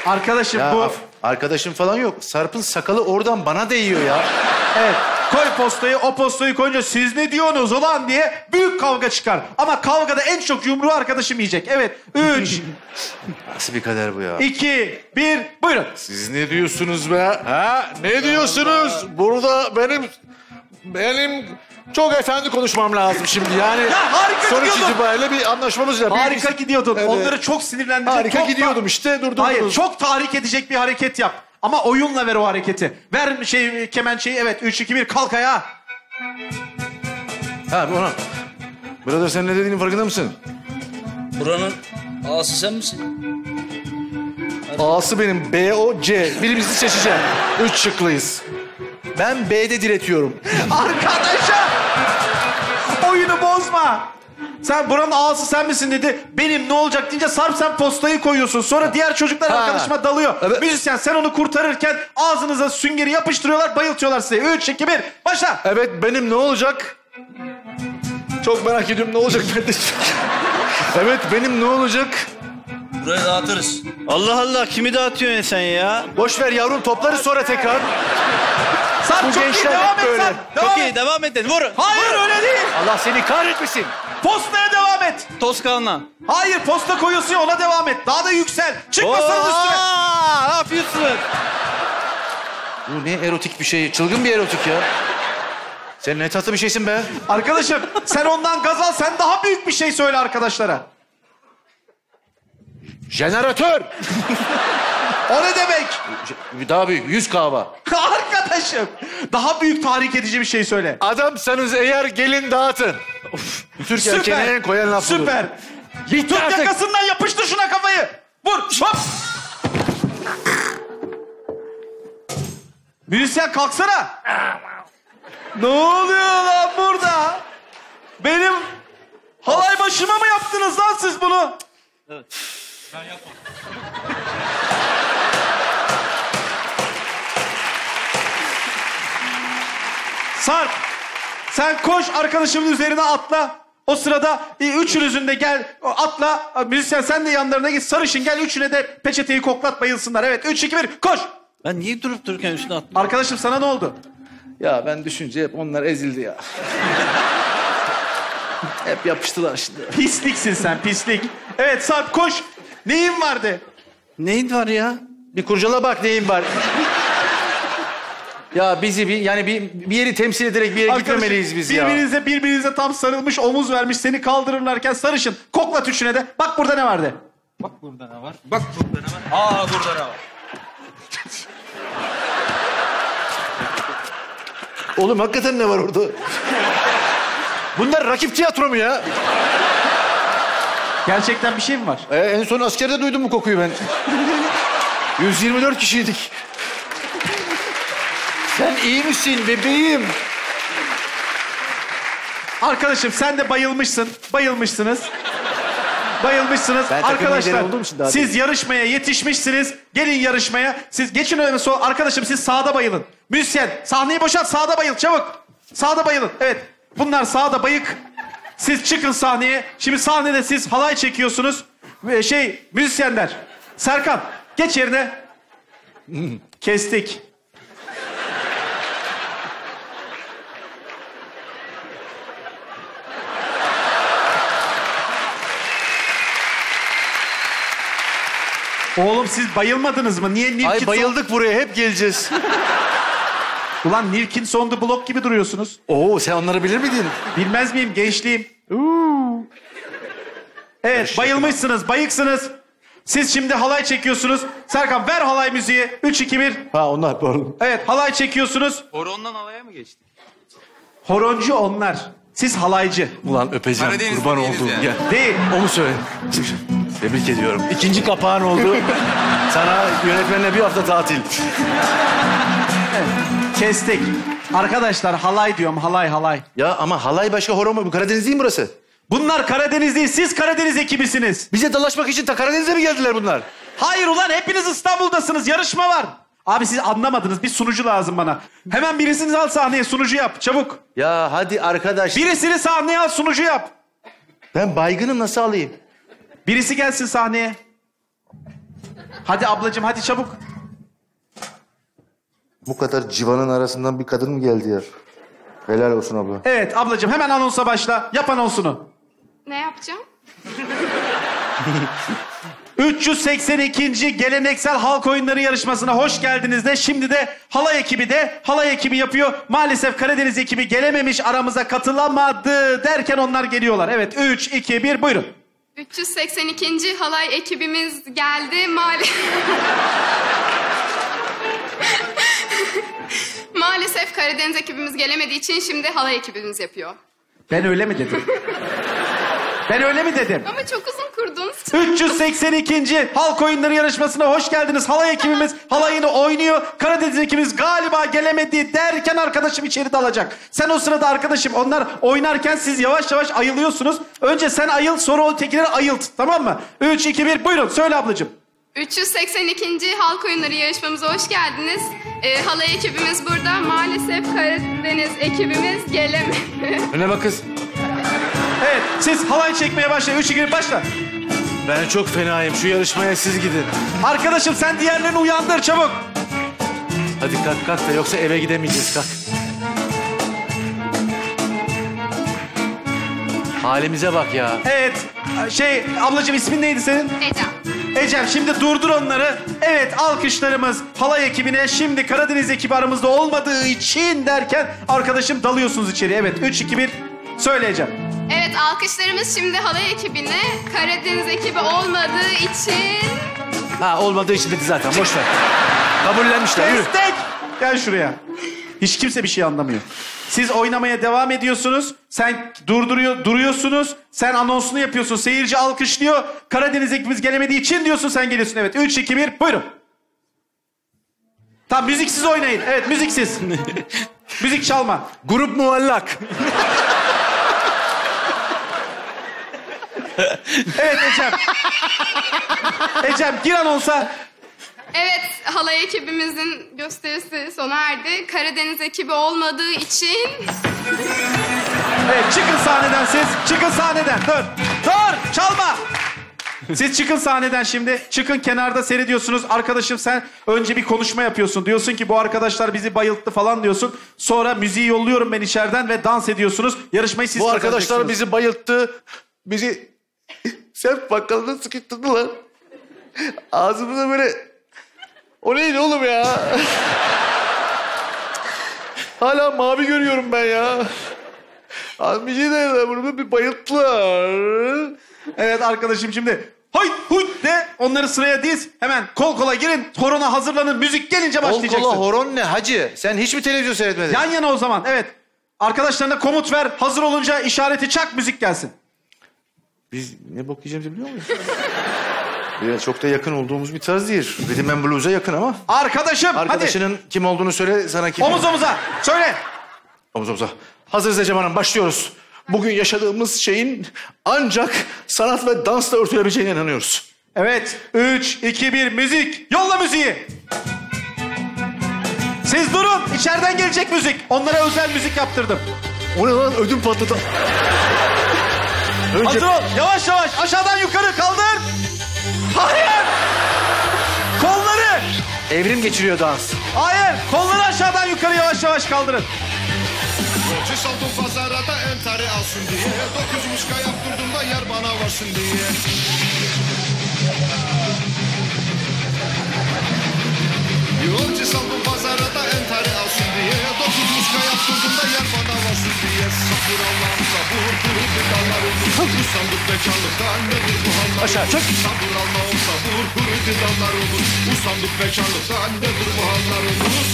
Arkadaşım Ya bu... af- arkadaşım falan yok. Sarp'ın sakalı oradan bana değiyor ya. Evet. Koy postayı, o postayı koyunca siz ne diyorsunuz ulan diye büyük kavga çıkar. Ama kavgada en çok yumruğu arkadaşım yiyecek. Evet. Üç, Nasıl bir kader bu ya? iki, bir, buyurun. Siz ne diyorsunuz be? Ha? Ne diyorsunuz? Burada benim benim çok efendi konuşmam lazım şimdi. Yani Ya harika sonuç gidiyordun. itibariyle bir anlaşmamız var. Harika gidiyordun. Evet. Onları çok sinirlendirecek. Harika çok gidiyordum işte durdurdunuz. Hayır, çok tahrik edecek bir hareket yap. Ama oyunla ver o hareketi. Ver şey kemençeyi. Evet, üç, iki, bir, kalk ayağa. Ha ona. Brother sen ne dediğinin farkında mısın? Buranın ağası sen misin? A'sı benim B, O, C. Birimizi seçeceğim. Üç şıklıyız. Ben B'de diretiyorum. Arkadaşa! Oyunu bozma. Sen buranın ağası sen misin dedi. Benim ne olacak deyince Sarp sen postayı koyuyorsun. Sonra diğer çocuklar Ha. arkadaşıma dalıyor. Evet. Müzisyen sen onu kurtarırken ağzınıza süngeri yapıştırıyorlar, bayıltıyorlar size. Üç, iki, bir, başla. Evet benim ne olacak? Çok merak ediyorum ne olacak ben de. Evet benim ne olacak? Burayı dağıtırız. Allah Allah kimi dağıtıyorsun sen ya? Boş ver yavrum toplarız sonra tekrar. Sarp Bu çok iyi, gençler devam hep et böyle. Sarp. Devam Çok et. iyi devam edin vurun. Hayır öyle değil. Allah seni kahretmesin. Postaya devam et. Toskanla. Hayır posta koyuyorsun ya ona devam et. Daha da yüksel. Çık masanın üstüne. Aa, ne yapıyorsun? Bu ne erotik bir şey. Çılgın bir erotik ya. Sen ne tatlı bir şeysin be. Arkadaşım sen ondan gaz al, sen daha büyük bir şey söyle arkadaşlara. Jeneratör. O ne demek? Daha büyük. Yüz kahva. Arkadaşım daha büyük tahrik edici bir şey söyle. Adamsanız eğer gelin dağıtın. Of. Türk erkeğine en koyan laf budur. Süper. Bitti Tut artık. yakasından yapıştır şuna kafayı. Vur. Hop. Müzisyen kalksana. Ne oluyor lan burada? Benim halay başıma mı yaptınız lan siz bunu? Evet. Ben yapmam. Sarp, sen koş arkadaşımın üzerine atla. O sırada e, üçünüzün de gel atla. Müzisyen sen de yanlarına git. Sarışın gel üçüne de peçeteyi koklat bayılsınlar. Evet üç, iki, bir koş. Ben niye durup dururken üstüne attım? Arkadaşım sana ne oldu? Ya ben düşünce hep onlar ezildi ya. Hep yapıştılar şimdi. Pisliksin sen pislik. Evet Sarp koş. Neyin vardı? Neyin var ya? Bir kurcala bak neyin var. Ya bizi bir yani bir, bir yeri temsil ederek bir yere Arkadaşım, gitmemeliyiz biz ya. Birbirinize birbirinize tam sarılmış omuz vermiş seni kaldırırlarken sarışın. Koklat üçüne de. Bak burada ne vardı? Bak burada ne var? Bak burada ne var? Aa burada ne var? Oğlum hakikaten ne var orada? Bunlar rakip tiyatro mu ya? Gerçekten bir şey mi var? Ee, en son askerde duydum bu kokuyu ben. yüz yirmi dört kişiydik. Sen iyi misin bebeğim? Arkadaşım sen de bayılmışsın. Bayılmışsınız. Bayılmışsınız. Ben takım Arkadaşlar lideri olduğum için daha siz yarışmaya yetişmişsiniz. Gelin yarışmaya. Siz geçin önüme sol. Arkadaşım siz sağda bayılın. Müzisyen sahneyi boşalt sağda bayıl çabuk. Sağda bayılın. Evet. Bunlar sağda bayık. Siz çıkın sahneye. Şimdi sahnede siz halay çekiyorsunuz. Ve şey müzisyenler. Serkan geç yerine. Kestik. Oğlum siz bayılmadınız mı? Niye Nilkin Ay bayıldık buraya hep geleceğiz. Ulan Nilkin on the Block gibi duruyorsunuz. Oo sen onları bilir miydin? Bilmez miyim gençliğim? Evet bayılmışsınız, bayıksınız. Siz şimdi halay çekiyorsunuz. Serkan ver halay müziği. Üç, iki, bir. Ha onlar pardon. Evet halay çekiyorsunuz. Horondan havaya mı geçti? Horoncu onlar. Siz halaycı. Ulan öpeceğim Karadeniz'de kurban değiliz olduğum yani. ya. Değil. Onu söyle. Tebrik ediyorum. İkinci kapağın oldu. Sana yönetmenle bir hafta tatil. Kestik. Arkadaşlar halay diyorum halay halay. Ya ama halay başka horon mu? Bu Karadeniz değil mi burası? Bunlar Karadeniz değil, siz Karadeniz ekibisiniz. Bize dalaşmak için ta Karadeniz'e mi geldiler bunlar? Hayır ulan hepiniz İstanbul'dasınız, yarışma var. Abi siz anlamadınız, bir sunucu lazım bana. Hemen birisini al sahneye, sunucu yap, çabuk. Ya hadi arkadaş. Birisini sahneye al, sunucu yap. Ben baygınım nasıl alayım? Birisi gelsin sahneye. Hadi ablacığım hadi çabuk. Bu kadar civanın arasından bir kadın mı geldi ya? Helal olsun abla. Evet ablacığım hemen anonsa başla. Yap anonsunu. Ne yapacağım? üç yüz seksen ikinci geleneksel halk oyunları yarışmasına hoş geldiniz de şimdi de halay ekibi de halay ekibi yapıyor. Maalesef Karadeniz ekibi gelememiş, aramıza katılamadı derken onlar geliyorlar. Evet üç, iki, bir buyurun. üç yüz seksen ikinci halay ekibimiz geldi. Maalesef... Maalesef Karadeniz ekibimiz gelemediği için şimdi halay ekibimiz yapıyor. Ben öyle mi dedim? Ben öyle mi dedim? Ama çok uzun kurdunuz. üç yüz seksen ikinci halk oyunları yarışmasına hoş geldiniz. Halay ekibimiz halayını oynuyor. Karadeniz ekibimiz galiba gelemedi derken arkadaşım içeri dalacak. Sen o sırada arkadaşım onlar oynarken siz yavaş yavaş ayılıyorsunuz. Önce sen ayıl sonra o tekileri ayılt, tamam mı? üç, iki, bir buyurun söyle ablacığım. üç yüz seksen ikinci halk oyunları yarışmamıza hoş geldiniz. Ee, halay ekibimiz burada. Maalesef Karadeniz ekibimiz gelemedi. Öne bak kız. Evet siz halay çekmeye başlayın. üç, iki, bir başla. Ben çok fenayım. Şu yarışmaya siz gidin. Arkadaşım sen diğerlerini uyandır çabuk. Hadi kalk kalk da yoksa eve gidemeyeceğiz kalk. Halimize bak ya. Evet şey ablacığım ismin neydi senin? Ecem. Ecem şimdi durdur onları. Evet alkışlarımız halay ekibine. Şimdi Karadeniz ekibi aramızda olmadığı için derken arkadaşım dalıyorsunuz içeri. Evet üç, iki, bir söyle Ecem. Evet alkışlarımız şimdi halay ekibine. Karadeniz ekibi olmadığı için... Ha olmadığı için dedi zaten boş ver. Kabullenmişler yürü. Destek! Gel şuraya. Hiç kimse bir şey anlamıyor. Siz oynamaya devam ediyorsunuz. Sen durduruyor, duruyorsunuz. Sen anonsunu yapıyorsun. Seyirci alkışlıyor. Karadeniz ekibimiz gelemediği için diyorsun sen geliyorsun. Evet üç, iki, bir buyurun. Tamam müziksiz oynayın. Evet müziksiz. Müzik çalma. Grup muallak. Evet Ecem. Ecem gir anonsa. Evet halay ekibimizin gösterisi sona erdi. Karadeniz ekibi olmadığı için... Evet çıkın sahneden siz. Çıkın sahneden. Dur. Dur çalma. Siz çıkın sahneden şimdi. Çıkın kenarda seyrediyorsunuz. Arkadaşım sen önce bir konuşma yapıyorsun. Diyorsun ki bu arkadaşlar bizi bayılttı falan diyorsun. Sonra müziği yolluyorum ben içeriden ve dans ediyorsunuz. Yarışmayı siz bu arkadaşlar kazanacaksınız. bizi bayılttı. Bizi sert bakkalına sıkıştırdılar. Ağzımıza böyle... O neydi oğlum ya? Hala mavi görüyorum ben ya. Az bir şey de bunu bir bayılttılar. Evet arkadaşım şimdi hoy huy de onları sıraya diz. Hemen kol kola girin. Horona hazırlanın. Müzik gelince başlayacaksın. Kol kola horon ne hacı? Sen hiç mi televizyon seyretmedin? Yan yana o zaman evet. Arkadaşlarına komut ver. Hazır olunca işareti çak müzik gelsin. Biz ne bok yiyeceğimizi biliyor muyuz? Biraz çok da yakın olduğumuz bir tarz değil. Rhythm and Blues'a yakın ama. Arkadaşım Arkadaşının hadi. kim olduğunu söyle sana kim. Omuz omuza söyle. Omuz omuza. Hazırız Ecem Hanım başlıyoruz. Bugün yaşadığımız şeyin ancak sanat ve dansla örtülebileceğine inanıyoruz. Evet. Üç, iki, bir müzik. Yolla müziği. Siz durun. İçeriden gelecek müzik. Onlara özel müzik yaptırdım. O ne lan ödüm patladı. Önce... Hazır ol. Yavaş yavaş aşağıdan yukarı kaldır. Hayır. Kolları. Evrim geçiriyor dans. Hayır. Kolları aşağıdan yukarı yavaş yavaş kaldırın. Yolcu saldım pazara da entari alsın diye. Dokuz muşka yaptırdım da yer bana varsın diye. Yolcu saldım pazara da entari alsın diye. Dokuz muşka yaptırdım da yer bana varsın diye. Sabır Allah'ım sabır kurudu dallarımız. Usandık bekarlıktan nedir bu hallarımız? Aşağı çök. Sabır Allah'ım sabır kurudu dallarımız. Usandık bekarlıktan nedir bu hallarımız?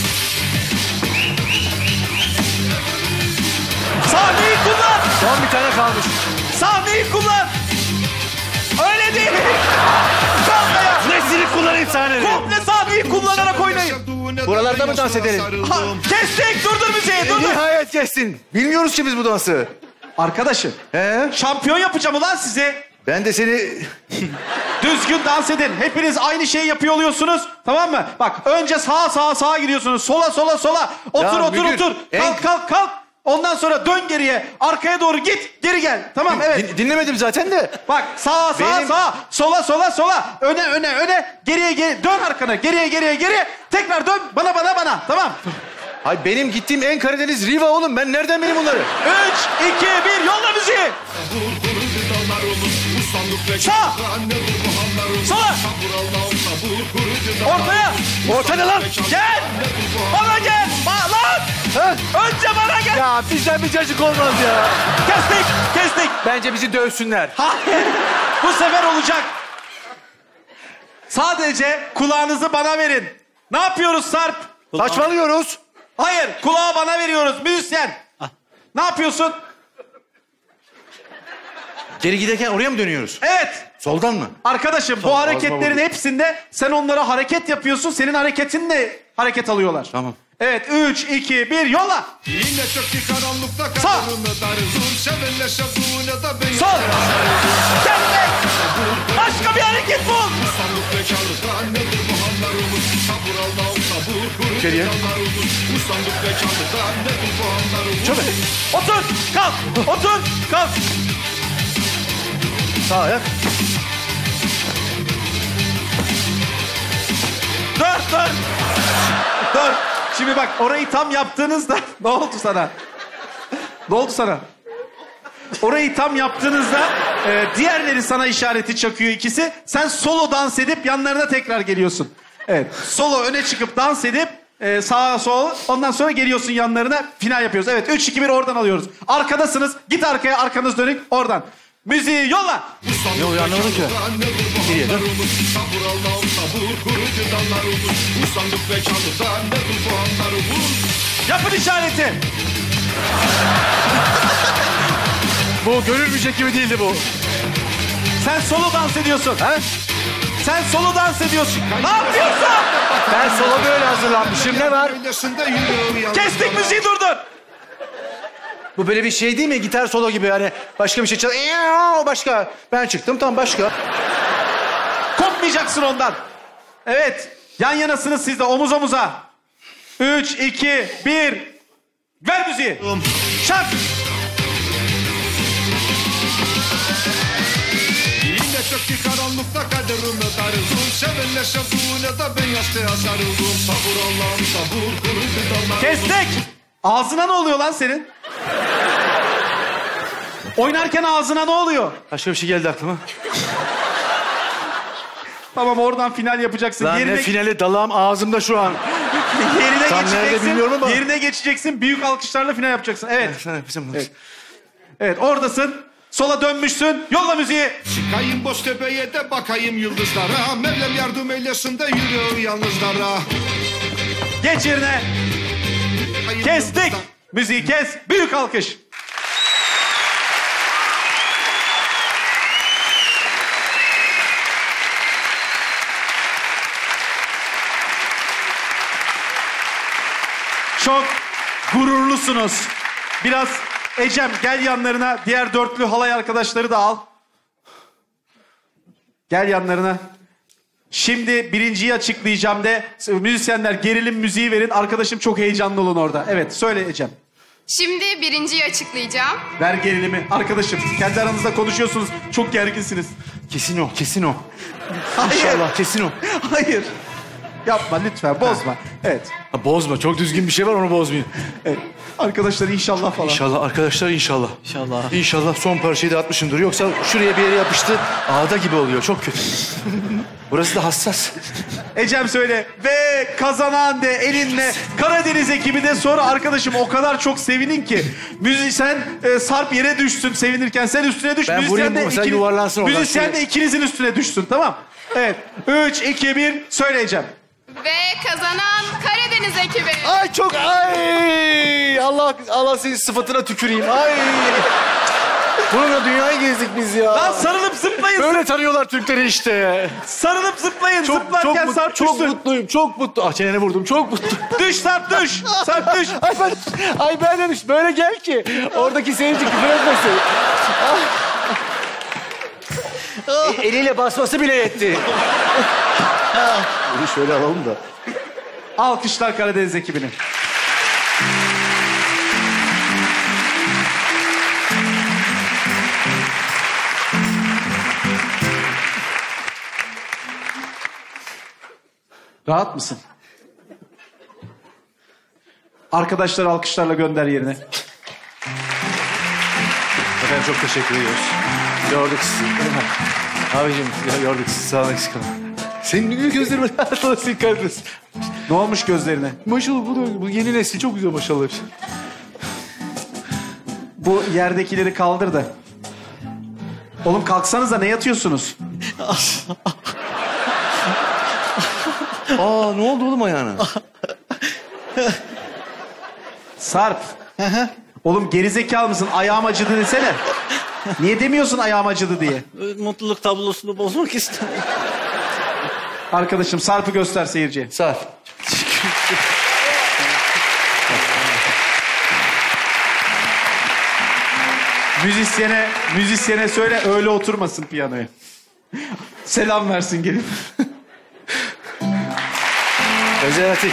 Sahneyi kullan. Son bir tane kalmış. Sahneyi kullan. Öyle değil. Kalma ya. Nesini kullanayım sahneleri? Komple sahneyi kullanarak oynayın. Buralarda mı dans edelim? Ha, kestik. Durdur müziği. Durdur. Nihayet kestin. Bilmiyoruz ki biz bu dansı. Arkadaşım. He? Şampiyon yapacağım ulan sizi. Ben de seni... Düzgün dans edin. Hepiniz aynı şeyi yapıyor oluyorsunuz. Tamam mı? Bak önce sağa sağa sağa gidiyorsunuz. Sola sola sola. Otur Ya otur müdür, otur. en- Kalk kalk kalk. Ondan sonra dön geriye. Arkaya doğru git. Geri gel. Tamam evet. Din- dinlemedim zaten de. Bak sağa sağa Benim- sağa. Sola sola sola. Öne öne öne. Geriye geri. Dön arkana. Geriye geriye geriye. Tekrar dön. Bana bana bana. Tamam. Ay benim gittiğim en Karadeniz Riva oğlum. Ben nereden bileyim bunları? Üç, iki, bir. Yolla müziği. Sağ. Sola. Ortaya. Orta ne lan? Gel. Bana gel. Ba- lan. Ha? Önce bana gel. Ya bizden bir cacık olmaz ya. Kestik. Kestik. Bence bizi dövsünler. Hayır. Bu sefer olacak. Sadece kulağınızı bana verin. Ne yapıyoruz Sarp? Saçmalıyoruz. Hayır. Kulağı bana veriyoruz. Müzisyen. Ne yapıyorsun? Geri giderken oraya mı dönüyoruz? Evet. Soldan mı? Arkadaşım bu Tamam, hareketlerin ağzıma hepsinde sen onlara hareket yapıyorsun. Senin hareketinle hareket alıyorlar. Tamam. Evet. Üç, iki, bir. Yolla. Yine çöktü karanlıkta Sağ. kaderime darzun. Sevenle şazuğuna da ben Sol. Kestik. Başka bir hareket bul. Usandık bekarlıkta nedir bu hallarımız? Sabır Allah'ım sabır kuru Geriye. dallarımız. Usandık bekarlıkta nedir bu hallarımız? Şöyle. Otur. Kalk. Otur. Kalk. Sağ ayak. Dur dur. Dur. Şimdi bak orayı tam yaptığınızda ne oldu sana? Ne oldu sana? Orayı tam yaptığınızda e, diğerleri sana işareti çakıyor ikisi. Sen solo dans edip yanlarına tekrar geliyorsun. Evet. Solo öne çıkıp dans edip e, sağa sola ondan sonra geliyorsun yanlarına final yapıyoruz. Evet. Üç, iki, bir oradan alıyoruz. Arkadasınız. Git arkaya arkanız dönük oradan. Müziği yolla. Ne oluyor anlamadım ki. Geriye dön. Sabır Allah'ım sabır kuru dallarımız. Usandık bekarlıkta nedir bu hallarımız? Yapın işareti. Bu görülmeyecek gibi değildi bu. Sen solo dans ediyorsun. Ha? Sen solo dans ediyorsun. Ne yapıyorsun? Ben sola böyle hazırlanmışım. Ne var? Kestik müziği durdur. Bu böyle bir şey değil mi? Gitar solo gibi yani. Başka bir şey çal. Eee, başka. Ben çıktım tam başka. Kopmayacaksın ondan. Evet. Yan yanasınız siz de omuz omuza. Üç, iki, bir. Ver müziği. Şak. Yine çöktü karanlıkta kaderime darzun. Sevenle şazuğuna da ben yastığa sarıldım. Sabır Allah'ım sabır kuru dallarımız. Kestik. Ağzına ne oluyor lan senin? Oynarken ağzına ne oluyor? Başka bir şey geldi aklıma. Tamam oradan final yapacaksın. Lan yerine, ne finali dalağım ağzımda şu an. yerine Tam nerede geçeceksin. bilmiyorum ama. Yerine geçeceksin. Büyük alkışlarla final yapacaksın. Evet. Sana bizim Evet. Evet oradasın. Sola dönmüşsün. Yolla müziği. Çıkayım Boztepe'ye de bakayım yıldızlara. Mevlam yardım eylesin de yürü yalnızlara. Geç yerine. Kestik. Müziği kes. Büyük alkış. Çok gururlusunuz. Biraz Ecem gel yanlarına. Diğer dörtlü halay arkadaşları da al. Gel yanlarına. Şimdi birinciyi açıklayacağım de müzisyenler gerilim müziği verin. Arkadaşım çok heyecanlı olun orada. Evet söyle Ecem. Şimdi birinciyi açıklayacağım. Ver gerilimi. Arkadaşım kendi aranızda konuşuyorsunuz. Çok gerginsiniz. Kesin o, kesin o. Hayır. İnşallah kesin o. Hayır. Yapma lütfen bozma. Evet. Ha, bozma. Çok düzgün bir şey var onu bozmayın. Evet. Arkadaşlar inşallah falan. İnşallah arkadaşlar inşallah. İnşallah. İnşallah son parçayı da atmışımdır. Yoksa şuraya bir yere yapıştı. Ağda gibi oluyor. Çok kötü. Burası da hassas. Ecem söyle. Ve kazanan de elinle Karadeniz ekibi de sonra arkadaşım o kadar çok sevinin ki. Müzisyen e, Sarp yere düşsün sevinirken sen üstüne düş. Ben Müzisyen vurayım, de sen ikiniz- yuvarlansın oradan Müzisyen şuraya. de ikinizin üstüne düşsün tamam. Evet. Üç, iki, bir söyleyeceğim. Ve kazanan Karadeniz ekibi. Ay çok ay Allah Allah senin sıfatına tüküreyim. Ay. Bununla dünyayı gezdik biz ya. Lan sarılıp zıplayın. Böyle tanıyorlar Türkleri işte. Sarılıp zıplayın. Çok Zıplarken çok, Sarp mut, çok düşsün. mutluyum. Çok mutlu. Ah çenene vurdum. Çok mutlu. Düş Sarp düş. Sarp düş. Ay ben ay ben demiş böyle gel ki oradaki seyirci küfür etmesin. Ah. E, eliyle basması bile yetti. Bunu şöyle alalım da. Alkışlar Karadeniz ekibini. Rahat mısın? Arkadaşlar alkışlarla gönder yerine. Efendim çok teşekkür ediyoruz. Yorduk sizi. Abicim ya yorduk sizi. Sağ olun, eksik olun. Senin ne gözlerin Allah seni kahretmesin. Ne olmuş gözlerine? Maşallah bu, da, bu yeni nesil çok güzel maşallah. Bu yerdekileri kaldır da. Oğlum kalksanıza, ne yatıyorsunuz? Aa ne oldu oğlum ayağına? Sarp. Oğlum gerizekalı mısın? Ayağım acıdı desene. Niye demiyorsun ayağım acıdı diye? Mutluluk tablosunu bozmak istemiyorum. Arkadaşım Sarp'ı göster seyirciye. Sarp. Müzisyene, müzisyene söyle öyle oturmasın piyanoya. Selam versin gelip. Özel Atik.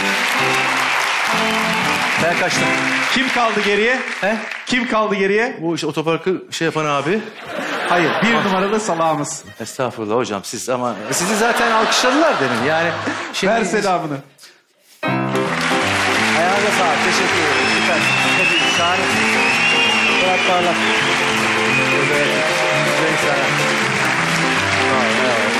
Ben kaçtım. Kim kaldı geriye? He? Kim kaldı geriye? Bu işte otoparkı şey yapan abi. Hayır, bir numaralı salağımız. Estağfurullah hocam siz ama sizi zaten alkışladılar demin yani. Şimdi... Ver selamını. Ayağınıza sağlık. Teşekkür ederim. Süper. Çok iyi. Şahane. Bırak parlak. Özel Atik. Güzel sana. Sağ olun. Eyvallah.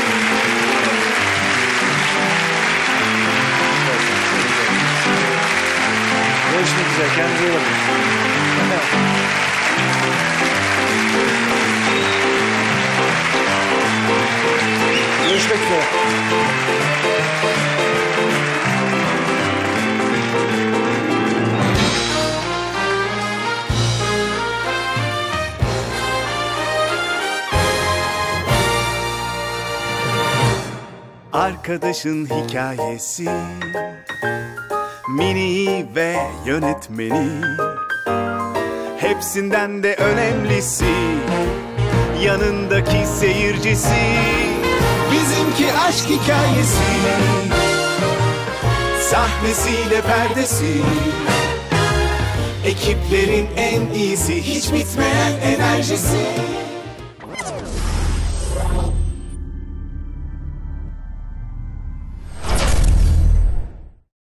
Görüşmek üzere. Kendinize iyi bakın. Görüşmek üzere. Arkadaşın hikayesi, mini ve yönetmeni, hepsinden de önemlisi yanındaki seyircisi. Bizimki aşk hikayesi, sahnesiyle perdesi, ekiplerin en iyisi, hiç bitmeyen enerjisi.